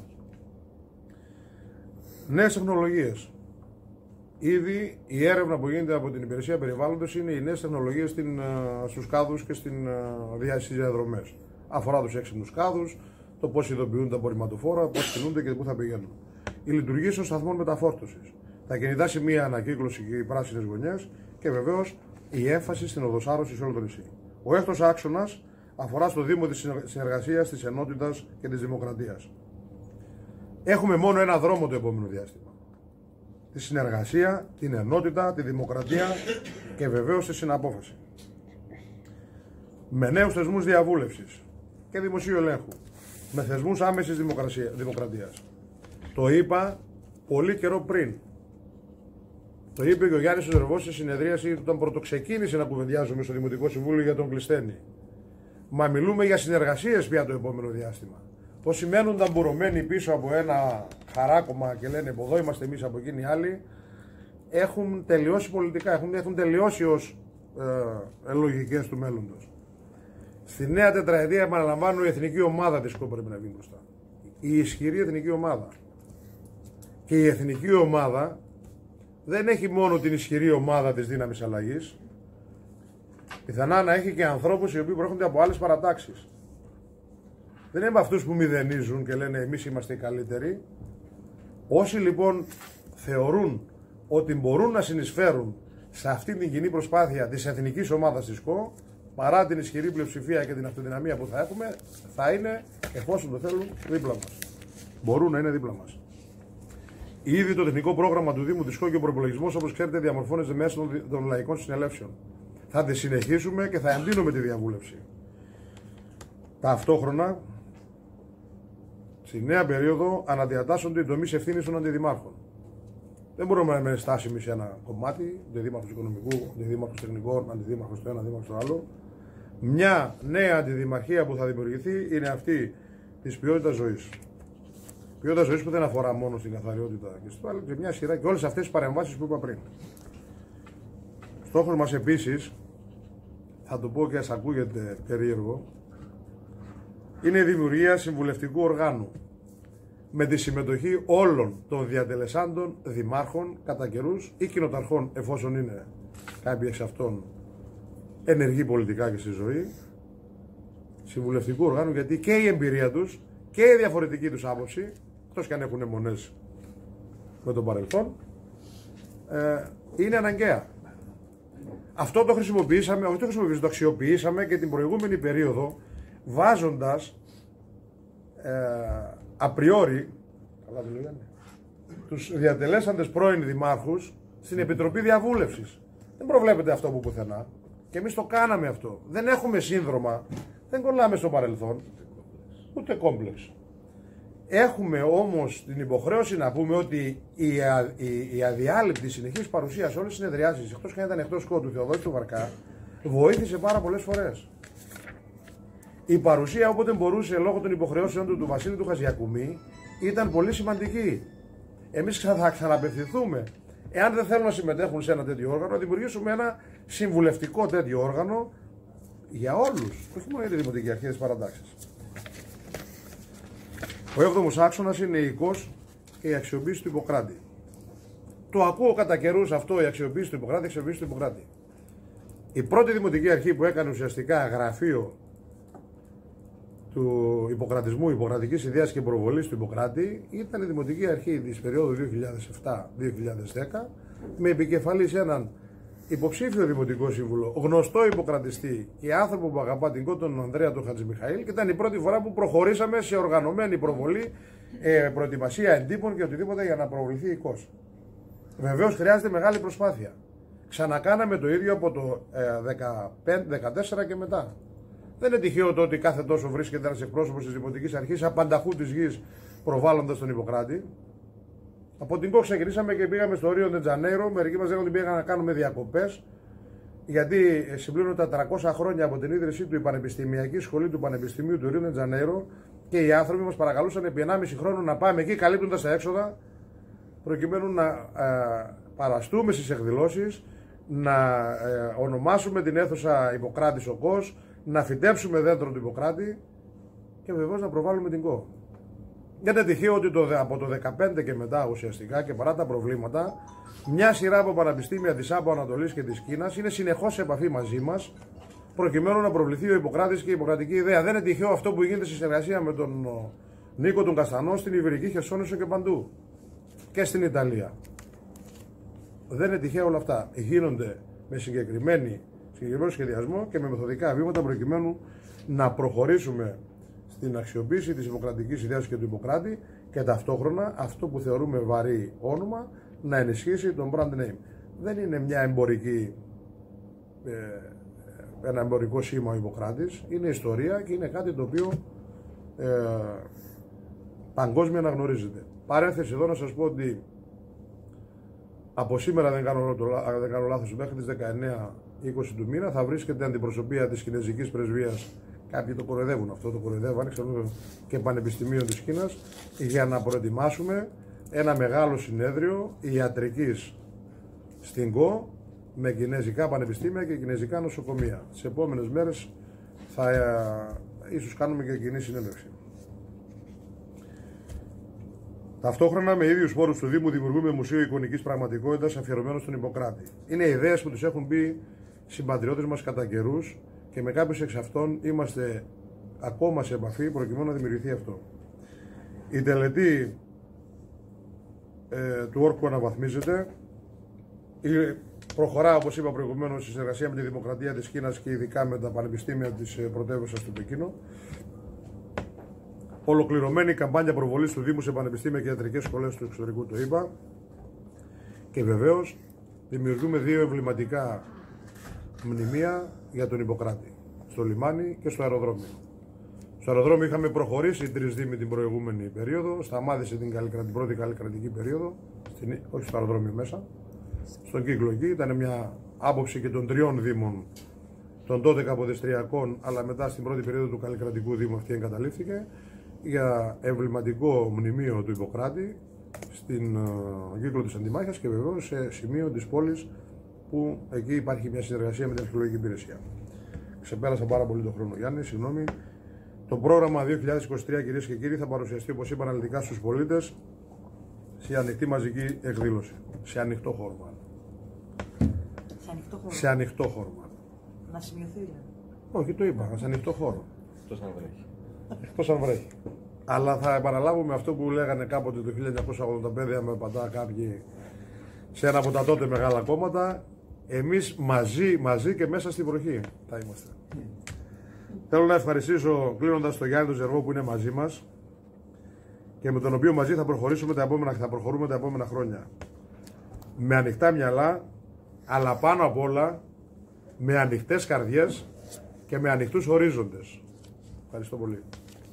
Νέες τεχνολογίες. Ήδη η έρευνα που γίνεται από την Υπηρεσία Περιβάλλοντος είναι οι νέες τεχνολογίες στην, στους κάδους και στην, στις διαδρομές. Αφορά τους έξυπνους κάδους, το πώς ειδοποιούν τα απορριμματοφόρα, πώς κινούνται και πού θα πηγαίνουν. Η λειτουργία των σταθμών μεταφόρτωσης. Τα κινητά σημεία ανακύκλωση και οι πράσινες γωνιές και βεβαίως η έμφαση στην οδοσάρωση σε όλο το νησί. Ο έκτος άξονας αφορά στο Δήμο της Συνεργασίας, της Ενότητας και της Δημοκρατίας. Έχουμε μόνο ένα δρόμο το επόμενο διάστημα. Τη συνεργασία, την ενότητα, τη δημοκρατία και βεβαίως τη συναπόφαση. Με νέους θεσμούς διαβούλευσης και δημοσίου ελέγχου. Με θεσμούς άμεσης δημοκρατίας. Το είπα πολύ καιρό πριν. Το είπε και ο Γιάννης Ζερβός στη συνεδρίαση όταν πρωτοξεκίνησε να κουβεντιάζουμε στο Δημοτικό Συμβούλιο για τον Κλεισθένη. Μα μιλούμε για συνεργασίες πια το επόμενο διάστημα. Όσοι μένουν ταμπουρωμένοι πίσω από ένα χαράκωμα και λένε από εδώ είμαστε εμείς, από εκείνοι οι άλλοι, έχουν τελειώσει πολιτικά, έχουν, έχουν τελειώσει ως ε, λογικές του μέλλοντος. Στη νέα τετραετία, επαναλαμβάνω, η εθνική ομάδα της ΚΟ πρέπει να βγει μπροστά. Η ισχυρή εθνική ομάδα. Και η εθνική ομάδα δεν έχει μόνο την ισχυρή ομάδα της δύναμης αλλαγής, πιθανά να έχει και ανθρώπους οι οποίοι προέρχονται από άλλες παρατάξεις. Δεν είναι από αυτούς που μηδενίζουν και λένε εμείς είμαστε οι καλύτεροι. Όσοι λοιπόν θεωρούν ότι μπορούν να συνεισφέρουν σε αυτή την κοινή προσπάθεια της εθνικής ομάδας της ΚΟ, παρά την ισχυρή πλειοψηφία και την αυτοδυναμία που θα έχουμε, θα είναι, εφόσον το θέλουν, δίπλα μας. Μπορούν να είναι δίπλα μας. Ήδη το τεχνικό πρόγραμμα του Δήμου της ΚΟ και ο προπολογισμός, όπως ξέρετε, διαμορφώνεται μέσω των λαϊκών συνελεύσεων. Θα τη συνεχίσουμε και θα εντείνουμε τη διαβούλευση. Ταυτόχρονα, στη νέα περίοδο αναδιατάσσονται οι τομείς ευθύνης των αντιδημάρχων. Δεν μπορούμε να είμαστε στάσιμοι σε ένα κομμάτι, αντιδήμαρχος οικονομικού, αντιδήμαρχος τεχνικών, αντιδήμαρχος το ένα, αντιδήμαρχος το άλλο. Μια νέα αντιδημαρχία που θα δημιουργηθεί είναι αυτή της ποιότητας ζωής. Ποιότητα ζωής που δεν αφορά μόνο στην καθαριότητα και στο άλλο, και μια σειρά και όλες αυτές τις παρεμβάσεις που είπα πριν. Στόχος μας επίσης θα το πω και ας ακούγεται περίεργο, είναι η δημιουργία συμβουλευτικού οργάνου με τη συμμετοχή όλων των διατελεσάντων δημάρχων κατά καιρούς ή κοινοταρχών, εφόσον είναι κάποιοι εξ αυτών ενεργοί πολιτικά και στη ζωή, συμβουλευτικού οργάνου, γιατί και η εμπειρία τους και η διαφορετική τους άποψη, εκτός και αν έχουν αιμονές με το παρελθόν, ε, είναι αναγκαία. Αυτό το χρησιμοποιήσαμε, όχι το χρησιμοποιήσαμε, το αξιοποιήσαμε και την προηγούμενη περίοδο, βάζοντας ε, απριόρι τους διατελέσαντες πρώην δημάρχους στην Επιτροπή Διαβούλευσης. Δεν προβλέπεται αυτό που πουθενά. Και εμείς το κάναμε αυτό. Δεν έχουμε σύνδρομα, δεν κολλάμε στο παρελθόν, ούτε κόμπλεξ. Έχουμε όμως την υποχρέωση να πούμε ότι η, α, η, η αδιάλειπτη συνεχής παρουσία σε όλες τις συνεδριάσεις, εκτός και αν ήταν εκτός χώρου του Θεοδότη του Βαρκά, βοήθησε πάρα πολλές φορές. Η παρουσία όποτε μπορούσε λόγω των υποχρεώσεων του του Βασίλη του Χαζιακουμή ήταν πολύ σημαντική. Εμείς θα ξαναπευθυνθούμε, εάν δεν θέλουν να συμμετέχουν σε ένα τέτοιο όργανο, να δημιουργήσουμε ένα συμβουλευτικό τέτοιο όργανο για όλους, όχι μόνο για τη Δημοτική Αρχή της Παρατάξης. Ο έβδομος άξονας είναι η οικός και η αξιοποίηση του Ιπποκράτη. Το ακούω κατά καιρούς αυτό, η αξιοποίηση του Ιπποκράτη, η αξιοποίηση του Ιπποκράτη. Η πρώτη Δημοτική Αρχή που έκανε ουσιαστικά γραφείο του Ιπποκρατισμού, Ιπποκρατικής Ιδέας και Προβολής του Ιπποκράτη ήταν η Δημοτική Αρχή της περίοδου δύο χιλιάδες επτά δύο χιλιάδες δέκα, με επικεφαλής έναν υποψήφιο Δημοτικό Σύμβουλο, γνωστό Ιπποκρατιστή και άνθρωπο που αγαπά την κότα, τον Ανδρέα τον Χατζημιχαήλ, και ήταν η πρώτη φορά που προχωρήσαμε σε οργανωμένη προβολή, ε, προετοιμασία εντύπων και οτιδήποτε για να προβληθεί η οικός. Βεβαίως χρειάζεται μεγάλη προσπάθεια. Ξανακάναμε το ίδιο από το ε, δεκαπέντε δεκατέσσερα και μετά. Δεν είναι τυχαίο το ότι κάθε τόσο βρίσκεται ένας εκπρόσωπος της Δημοτικής Αρχής απανταχού της γης προβάλλοντας τον Ιπποκράτη. Από την ΚΟ ξεκινήσαμε και πήγαμε στο Ρίο ντε Τζανέιρο. Μερικοί μας λέγανε ότι πήγαμε να κάνουμε διακοπές, γιατί συμπλήρωνε τα τριακόσια χρόνια από την ίδρυσή του η Πανεπιστημιακή Σχολή του Πανεπιστημίου του Ρίο ντε Τζανέιρο και οι άνθρωποι μας παρακαλούσαν επί ενάμιση χρόνο να πάμε εκεί, καλύπτοντας τα έξοδα, προκειμένου να ε, παραστούμε στις εκδηλώσεις, να ε, ονομάσουμε την αίθουσα Ιπποκράτης ΟΚΟΣ, να φυτέψουμε δέντρο του Ιπποκράτη και βεβαίως να προβάλλουμε την ΚΟ. Δεν είναι τυχαίο ότι το, από το δεκαπέντε και μετά ουσιαστικά και παρά τα προβλήματα, μια σειρά από πανεπιστήμια της Άπο Ανατολής και της Κίνας είναι συνεχώς σε επαφή μαζί μας, προκειμένου να προβληθεί ο Ιπποκράτης και η Ιπποκρατική ιδέα. Δεν είναι τυχαίο αυτό που γίνεται στη συνεργασία με τον Νίκο τον Καστανό στην Ιβηρική Χερσόνησο και παντού. Και στην Ιταλία. Δεν είναι τυχαία όλα αυτά. Γίνονται με συγκεκριμένη, συγκεκριμένο σχεδιασμό και με μεθοδικά βήματα προκειμένου να προχωρήσουμε στην αξιοποίηση της δημοκρατικής ιδέας και του Ιπποκράτη και ταυτόχρονα αυτό που θεωρούμε βαρύ όνομα να ενισχύσει τον brand name. Δεν είναι μια εμπορική, ε, ένα εμπορικό σήμα ο Ιπποκράτης, είναι ιστορία και είναι κάτι το οποίο ε, παγκόσμια αναγνωρίζεται. Παρένθεση εδώ να σας πω ότι από σήμερα, δεν κάνω, δεν κάνω λάθος, μέχρι τις δεκαεννέα είκοσι του μήνα θα βρίσκεται αντιπροσωπεία της Κινέζικης Πρεσβείας. Κάποιοι το κοροϊδεύουν αυτό, το κοροϊδεύουν και πανεπιστημίων της Κίνας, για να προετοιμάσουμε ένα μεγάλο συνέδριο ιατρικής στην ΚΟ με κινέζικα πανεπιστήμια και κινέζικα νοσοκομεία. Τις επόμενες μέρες θα ε, ίσως κάνουμε και κοινή συνέντευξη. Ταυτόχρονα με ίδιους πόρους του Δήμου δημιουργούμε Μουσείο Εικονικής Πραγματικότητας αφιερωμένο στον Ιπποκράτη. Είναι ιδέες που τους έχουν πει συμπατριώτες μας κατά καιρούς και με κάποιους εξ αυτών είμαστε ακόμα σε επαφή προκειμένου να δημιουργηθεί αυτό. Η τελετή ε, του όρκου αναβαθμίζεται. Προχωρά, όπως είπα προηγουμένως, στη συνεργασία με τη Δημοκρατία της Κίνας και ειδικά με τα πανεπιστήμια της πρωτεύουσας του Πεκίνου. Ολοκληρωμένη καμπάνια προβολής του Δήμου σε πανεπιστήμια και ιατρικές σχολές του εξωτερικού, το είπα. Και βεβαίως δημιουργούμε δύο εμβληματικά μνημεία για τον Ιπποκράτη, στο λιμάνι και στο αεροδρόμιο. Στο αεροδρόμιο είχαμε προχωρήσει τρεις δήμοι την προηγούμενη περίοδο, σταμάτησε την, την πρώτη καλλικρατική περίοδο, στην, όχι στο αεροδρόμιο μέσα, στον κύκλο εκεί. Ήταν μια άποψη και των τριών δήμων, των τότε Καποδιστριακών, αλλά μετά στην πρώτη περίοδο του καλλικρατικού δήμου αυτή εγκαταλείφθηκε, για εμβληματικό μνημείο του Ιπποκράτη στην uh, κύκλο της Αντιμάχιας και βεβαίως σε σημείο της πόλης που εκεί υπάρχει μια συνεργασία με την αρχαιολογική υπηρεσία. Ξεπέρασα πάρα πολύ τον χρόνο, Γιάννη, συγγνώμη. Το πρόγραμμα δύο χιλιάδες είκοσι τρία, κυρίες και κύριοι, θα παρουσιαστεί, όπως είπα, αναλυτικά στους πολίτες σε ανοιχτή μαζική εκδήλωση. Σε ανοιχτό χώρο, μάλλον. Σε ανοιχτό χώρο. Σε ανοιχτό χώρο, μάλλον. Να σημειωθεί, δηλαδή. Όχι, το είπα, σε ανοιχτό χώρο. Εκτός αν βρέχει. Εκτός αν βρέχει. Αλλά θα επαναλάβουμε αυτό που λέγανε κάποτε το χίλια εννιακόσια ογδόντα πέντε, με πατά κάποιοι σε ένα από τα τότε μεγάλα κόμματα. Εμείς μαζί, μαζί και μέσα στη βροχή θα είμαστε. Mm. Θέλω να ευχαριστήσω, κλείνοντας, τον Γιάννη τον Ζερβό που είναι μαζί μας και με τον οποίο μαζί θα προχωρήσουμε τα επόμενα, θα προχωρούμε τα επόμενα χρόνια. Με ανοιχτά μυαλά, αλλά πάνω απ' όλα με ανοιχτές καρδιές και με ανοιχτούς ορίζοντες. Ευχαριστώ πολύ.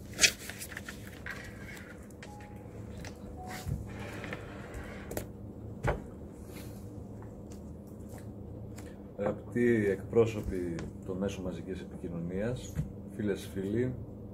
Αγαπητοί εκπρόσωποι των μέσων μαζικής επικοινωνίας, φίλες, φίλοι,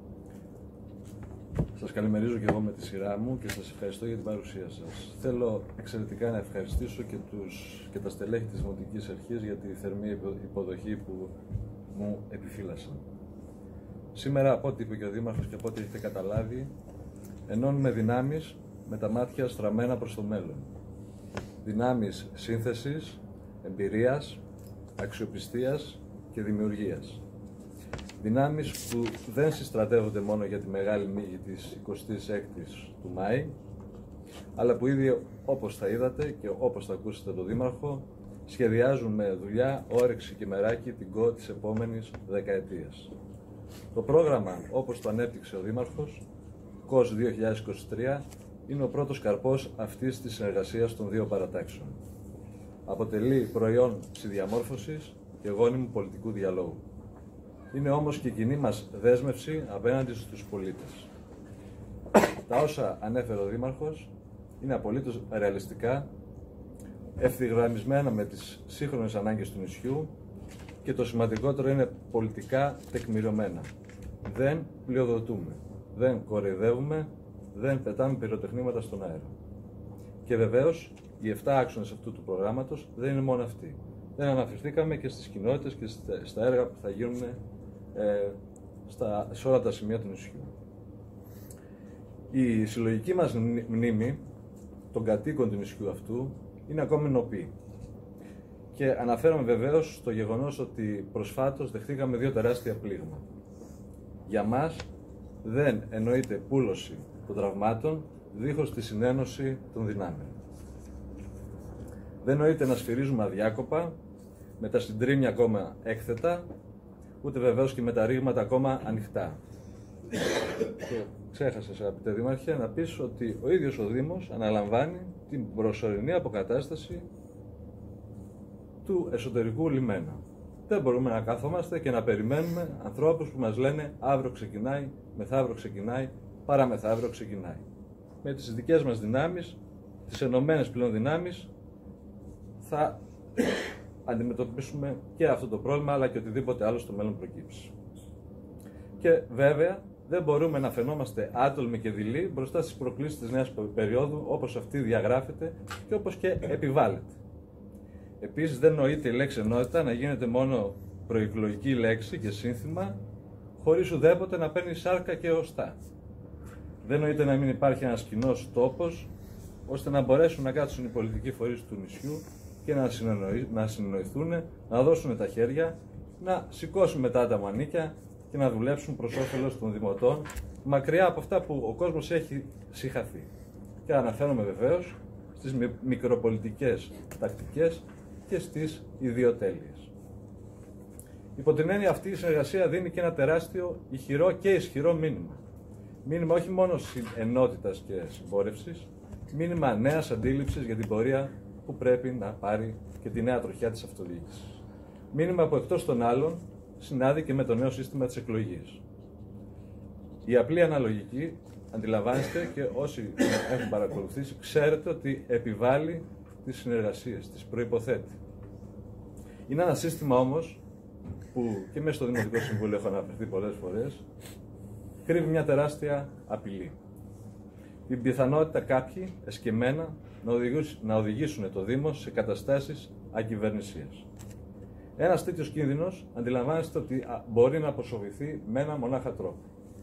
σας καλημερίζω και εγώ με τη σειρά μου και σας ευχαριστώ για την παρουσία σας. Θέλω εξαιρετικά να ευχαριστήσω και, τους, και τα στελέχη της Δημοτικής Αρχής για τη θερμή υποδοχή που μου επιφύλασαν. Σήμερα, από ό,τι είπε και ο Δήμαρχος και από ό,τι έχετε καταλάβει, ενώνουμε δυνάμεις με τα μάτια στραμμένα προς το μέλλον. Δυνάμεις σύνθεσης, εμπειρίας, αξιοπιστίας και δημιουργίας. Δυνάμεις που δεν συστρατεύονται μόνο για τη μεγάλη μύγη της εικοστής έκτης του Μάη, αλλά που ήδη, όπως θα είδατε και όπως θα ακούσετε τον Δήμαρχο, σχεδιάζουν με δουλειά, όρεξη και μεράκι την ΚΟ της επόμενης δεκαετίας. Το πρόγραμμα, όπως το ανέπτυξε ο Δήμαρχος, ΚΟΣ δύο χιλιάδες είκοσι τρία, είναι ο πρώτος καρπός αυτής της συνεργασίας των δύο παρατάξεων. Αποτελεί προϊόν συνδιαμόρφωσης και γόνιμου πολιτικού διαλόγου. Είναι όμως και η κοινή μας δέσμευση απέναντι στους πολίτες. Τα όσα ανέφερε ο Δήμαρχος είναι απολύτως ρεαλιστικά, ευθυγραμμισμένα με τις σύγχρονες ανάγκες του νησιού και το σημαντικότερο είναι πολιτικά τεκμηριωμένα. Δεν πλειοδοτούμε, δεν κοροϊδεύουμε, δεν πετάμε πυροτεχνήματα στον αέρα. Και βεβαίως, οι εφτά άξονες αυτού του προγράμματος δεν είναι μόνο αυτοί. Δεν αναφερθήκαμε και στις κοινότητες και στα έργα που θα γίνουν ε, στα, σε όλα τα σημεία του νησιού. Η συλλογική μας μνήμη των κατοίκων του νησιού αυτού είναι ακόμη νοπή. Και αναφέρομαι βεβαίως στο γεγονός ότι προσφάτως δεχτήκαμε δύο τεράστια πλήγμα. Για μας δεν εννοείται πούλωση των τραυμάτων δίχως τη συνένωση των δυνάμεων. Δεν νοείται να σφυρίζουμε αδιάκοπα, με τα συντρίμμια ακόμα έκθετα, ούτε βεβαίως και με τα ρήγματα ακόμα ανοιχτά. Και ξέχασες, αγαπητέ Δήμαρχε, να πεις ότι ο ίδιος ο Δήμος αναλαμβάνει την προσωρινή αποκατάσταση του εσωτερικού λιμένα. Δεν μπορούμε να κάθομαστε και να περιμένουμε ανθρώπους που μας λένε αύριο ξεκινάει, μεθαύριο ξεκινάει, παραμεθαύριο ξεκινάει. Με τις δικές μας δυνάμεις, τις ενωμένες πλέον δυνάμεις, θα αντιμετωπίσουμε και αυτό το πρόβλημα, αλλά και οτιδήποτε άλλο στο μέλλον προκύψει. Και βέβαια, δεν μπορούμε να φαινόμαστε άτολμοι και δειλοί μπροστά στις προκλήσεις της νέας περίοδου, όπως αυτή διαγράφεται και όπως και επιβάλλεται. Επίσης, δεν νοείται η λέξη ενότητα να γίνεται μόνο προεκλογική λέξη και σύνθημα, χωρίς ουδέποτε να παίρνει σάρκα και οστά. Δεν νοείται να μην υπάρχει ένας κοινός τόπος, ώστε να μπορέσουν να κάτσουν οι πολιτικοί φορείς του νησιού και να, συνεννοη... να συνεννοηθούν, να δώσουν τα χέρια, να σηκώσουν μετά τα μανίκια και να δουλέψουν προς όφελος των δημοτών, μακριά από αυτά που ο κόσμος έχει συγχαθεί. Και αναφέρομαι βεβαίως στις μικροπολιτικές τακτικές και στις ιδιοτέλειες. Υπό την έννοια αυτή, η συνεργασία δίνει και ένα τεράστιο, ηχηρό και ισχυρό μήνυμα. Μήνυμα όχι μόνο ενότητας και συμπόρευσης, μήνυμα νέας αντίληψης για την πορεία που πρέπει να πάρει και τη νέα τροχιά της αυτοδιοίκησης. Μήνυμα που εκτός των άλλων συνάδει και με το νέο σύστημα της εκλογής. Η απλή αναλογική, αντιλαμβάνεστε και όσοι έχουν παρακολουθήσει, ξέρετε ότι επιβάλλει τις συνεργασίες, τις προϋποθέτει. Είναι ένα σύστημα όμως που και μέσα στο Δημοτικό Συμβούλιο έχω αναφερθεί πολλές φορές, κρύβει μια τεράστια απειλή. Την πιθανότητα κάποιοι εσκεμμένα να οδηγήσουν το Δήμο σε καταστάσεις ακυβερνησίας. Ένας τέτοιος κίνδυνος αντιλαμβάνεστε ότι μπορεί να αποσοβηθεί με ένα μονάχα τρόπο.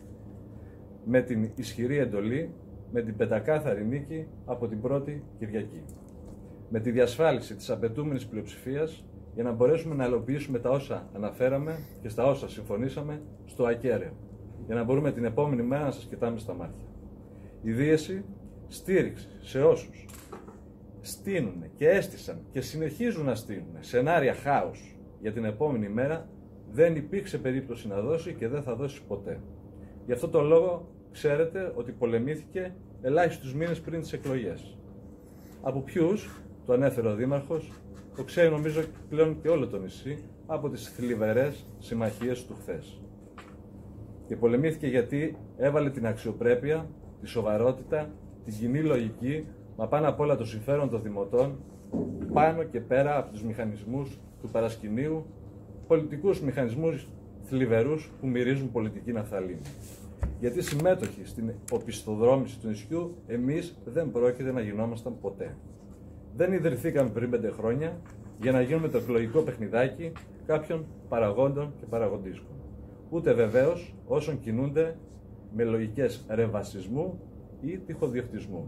Με την ισχυρή εντολή, με την πεντακάθαρη νίκη από την πρώτη Κυριακή. Με τη διασφάλιση της απαιτούμενης πλειοψηφίας για να μπορέσουμε να υλοποιήσουμε τα όσα αναφέραμε και στα όσα συμφωνήσαμε στο ακέραιο. Για να μπορούμε την επόμενη μέρα να σας κοιτάμε στα μάτια. Η δίεση, στήριξη σε όσους στείνουν και έστησαν και συνεχίζουν να στείνουν σενάρια χάους για την επόμενη μέρα, δεν υπήρξε περίπτωση να δώσει και δεν θα δώσει ποτέ. Γι' αυτό το λόγο ξέρετε ότι πολεμήθηκε ελάχιστους μήνες πριν τις εκλογές. Από ποιους, το ανέφερε ο Δήμαρχος, το ξέρει νομίζω πλέον και όλο το νησί, από τις θλιβερές συμμαχίες του χθες. Και πολεμήθηκε γιατί έβαλε την αξιοπρέπεια, τη σοβαρότητα, την κοινή λογική, μα πάνω απ' όλα το συμφέρον των δημοτών, πάνω και πέρα από τους μηχανισμούς του παρασκηνίου, πολιτικούς μηχανισμούς θλιβερούς που μυρίζουν πολιτική ναφθαλίνη. Γιατί συμμέτοχοι στην οπισθοδρόμηση του νησιού, εμείς δεν πρόκειται να γινόμασταν ποτέ. Δεν ιδρυθήκαμε πριν πέντε χρόνια για να γίνουμε το εκλογικό παιχνιδάκι κάποιων παραγόντων και παραγοντίσκων. Ούτε βεβαίως όσων κινούνται με λογικές ρεβασισμού ή τυχοδιοκτισμού.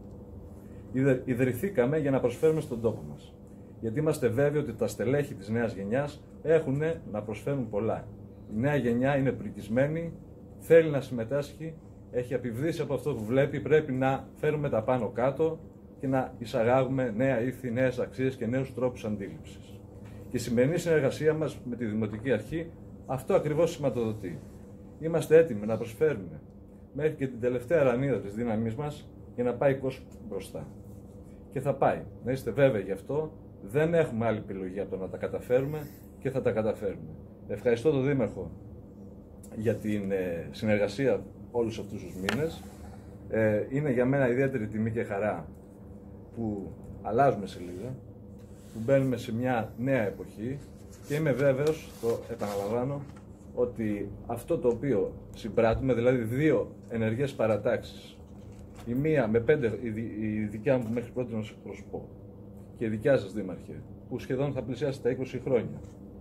Ιδρυθήκαμε για να προσφέρουμε στον τόπο μας. Γιατί είμαστε βέβαιοι ότι τα στελέχη της νέας γενιάς έχουν να προσφέρουν πολλά. Η νέα γενιά είναι πρικισμένη, θέλει να συμμετάσχει, έχει επιβδίσει από αυτό που βλέπει, πρέπει να φέρουμε τα πάνω κάτω και να εισαγάγουμε νέα ήθη, νέες αξίες και νέους τρόπους αντίληψης. Και η σημερινή συνεργασία μας με τη Δημοτική Αρχή αυτό ακριβώς σηματοδοτεί. Είμαστε έτοιμοι να προσφέρουμε μέχρι και την τελευταία ρανίδα της δύναμής μας για να πάει κόσμο μπροστά. Και θα πάει. Να είστε βέβαιοι γι' αυτό. Δεν έχουμε άλλη επιλογή από το να τα καταφέρουμε και θα τα καταφέρουμε. Ευχαριστώ τον Δήμαρχο για την ε, συνεργασία όλους αυτούς τους μήνες. Ε, είναι για μένα ιδιαίτερη τιμή και χαρά που αλλάζουμε σελίδα, που μπαίνουμε σε μια νέα εποχή και είμαι βέβαιος, το επαναλαμβάνω, ότι αυτό το οποίο συμπράττουμε, δηλαδή δύο ενεργές παρατάξεις, η μία με πέντε, η δικιά μου μέχρι πρώτη να σας εκπροσωπώ και η δικιά σας Δήμαρχε, που σχεδόν θα πλησιάσει τα είκοσι χρόνια,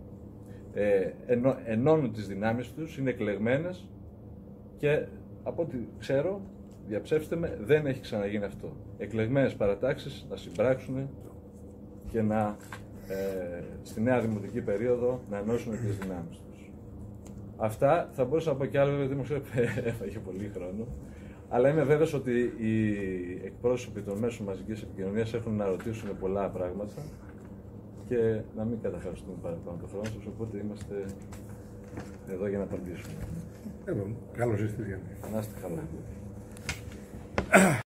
ε, ενώ, ενώνουν τις δυνάμεις τους, είναι εκλεγμένες και από ό,τι ξέρω, διαψεύστε με, δεν έχει ξαναγίνει αυτό. Εκλεγμένες παρατάξεις να συμπράξουν και να, ε, στη νέα δημοτική περίοδο να ενώσουν τις δυνάμεις τους. Αυτά θα μπορούσα να πω κι άλλο, γιατί μου έφαγε πολύ χρόνο. Αλλά είμαι βέβαιος ότι οι εκπρόσωποι των μέσων μαζικής επικοινωνίας έχουν να ρωτήσουν πολλά πράγματα και να μην καταχαριστούμε παραπάνω το χρόνο σας, οπότε είμαστε εδώ για να απαντήσουμε. Εδώ, καλώς ήρθατε. Να είστε καλά.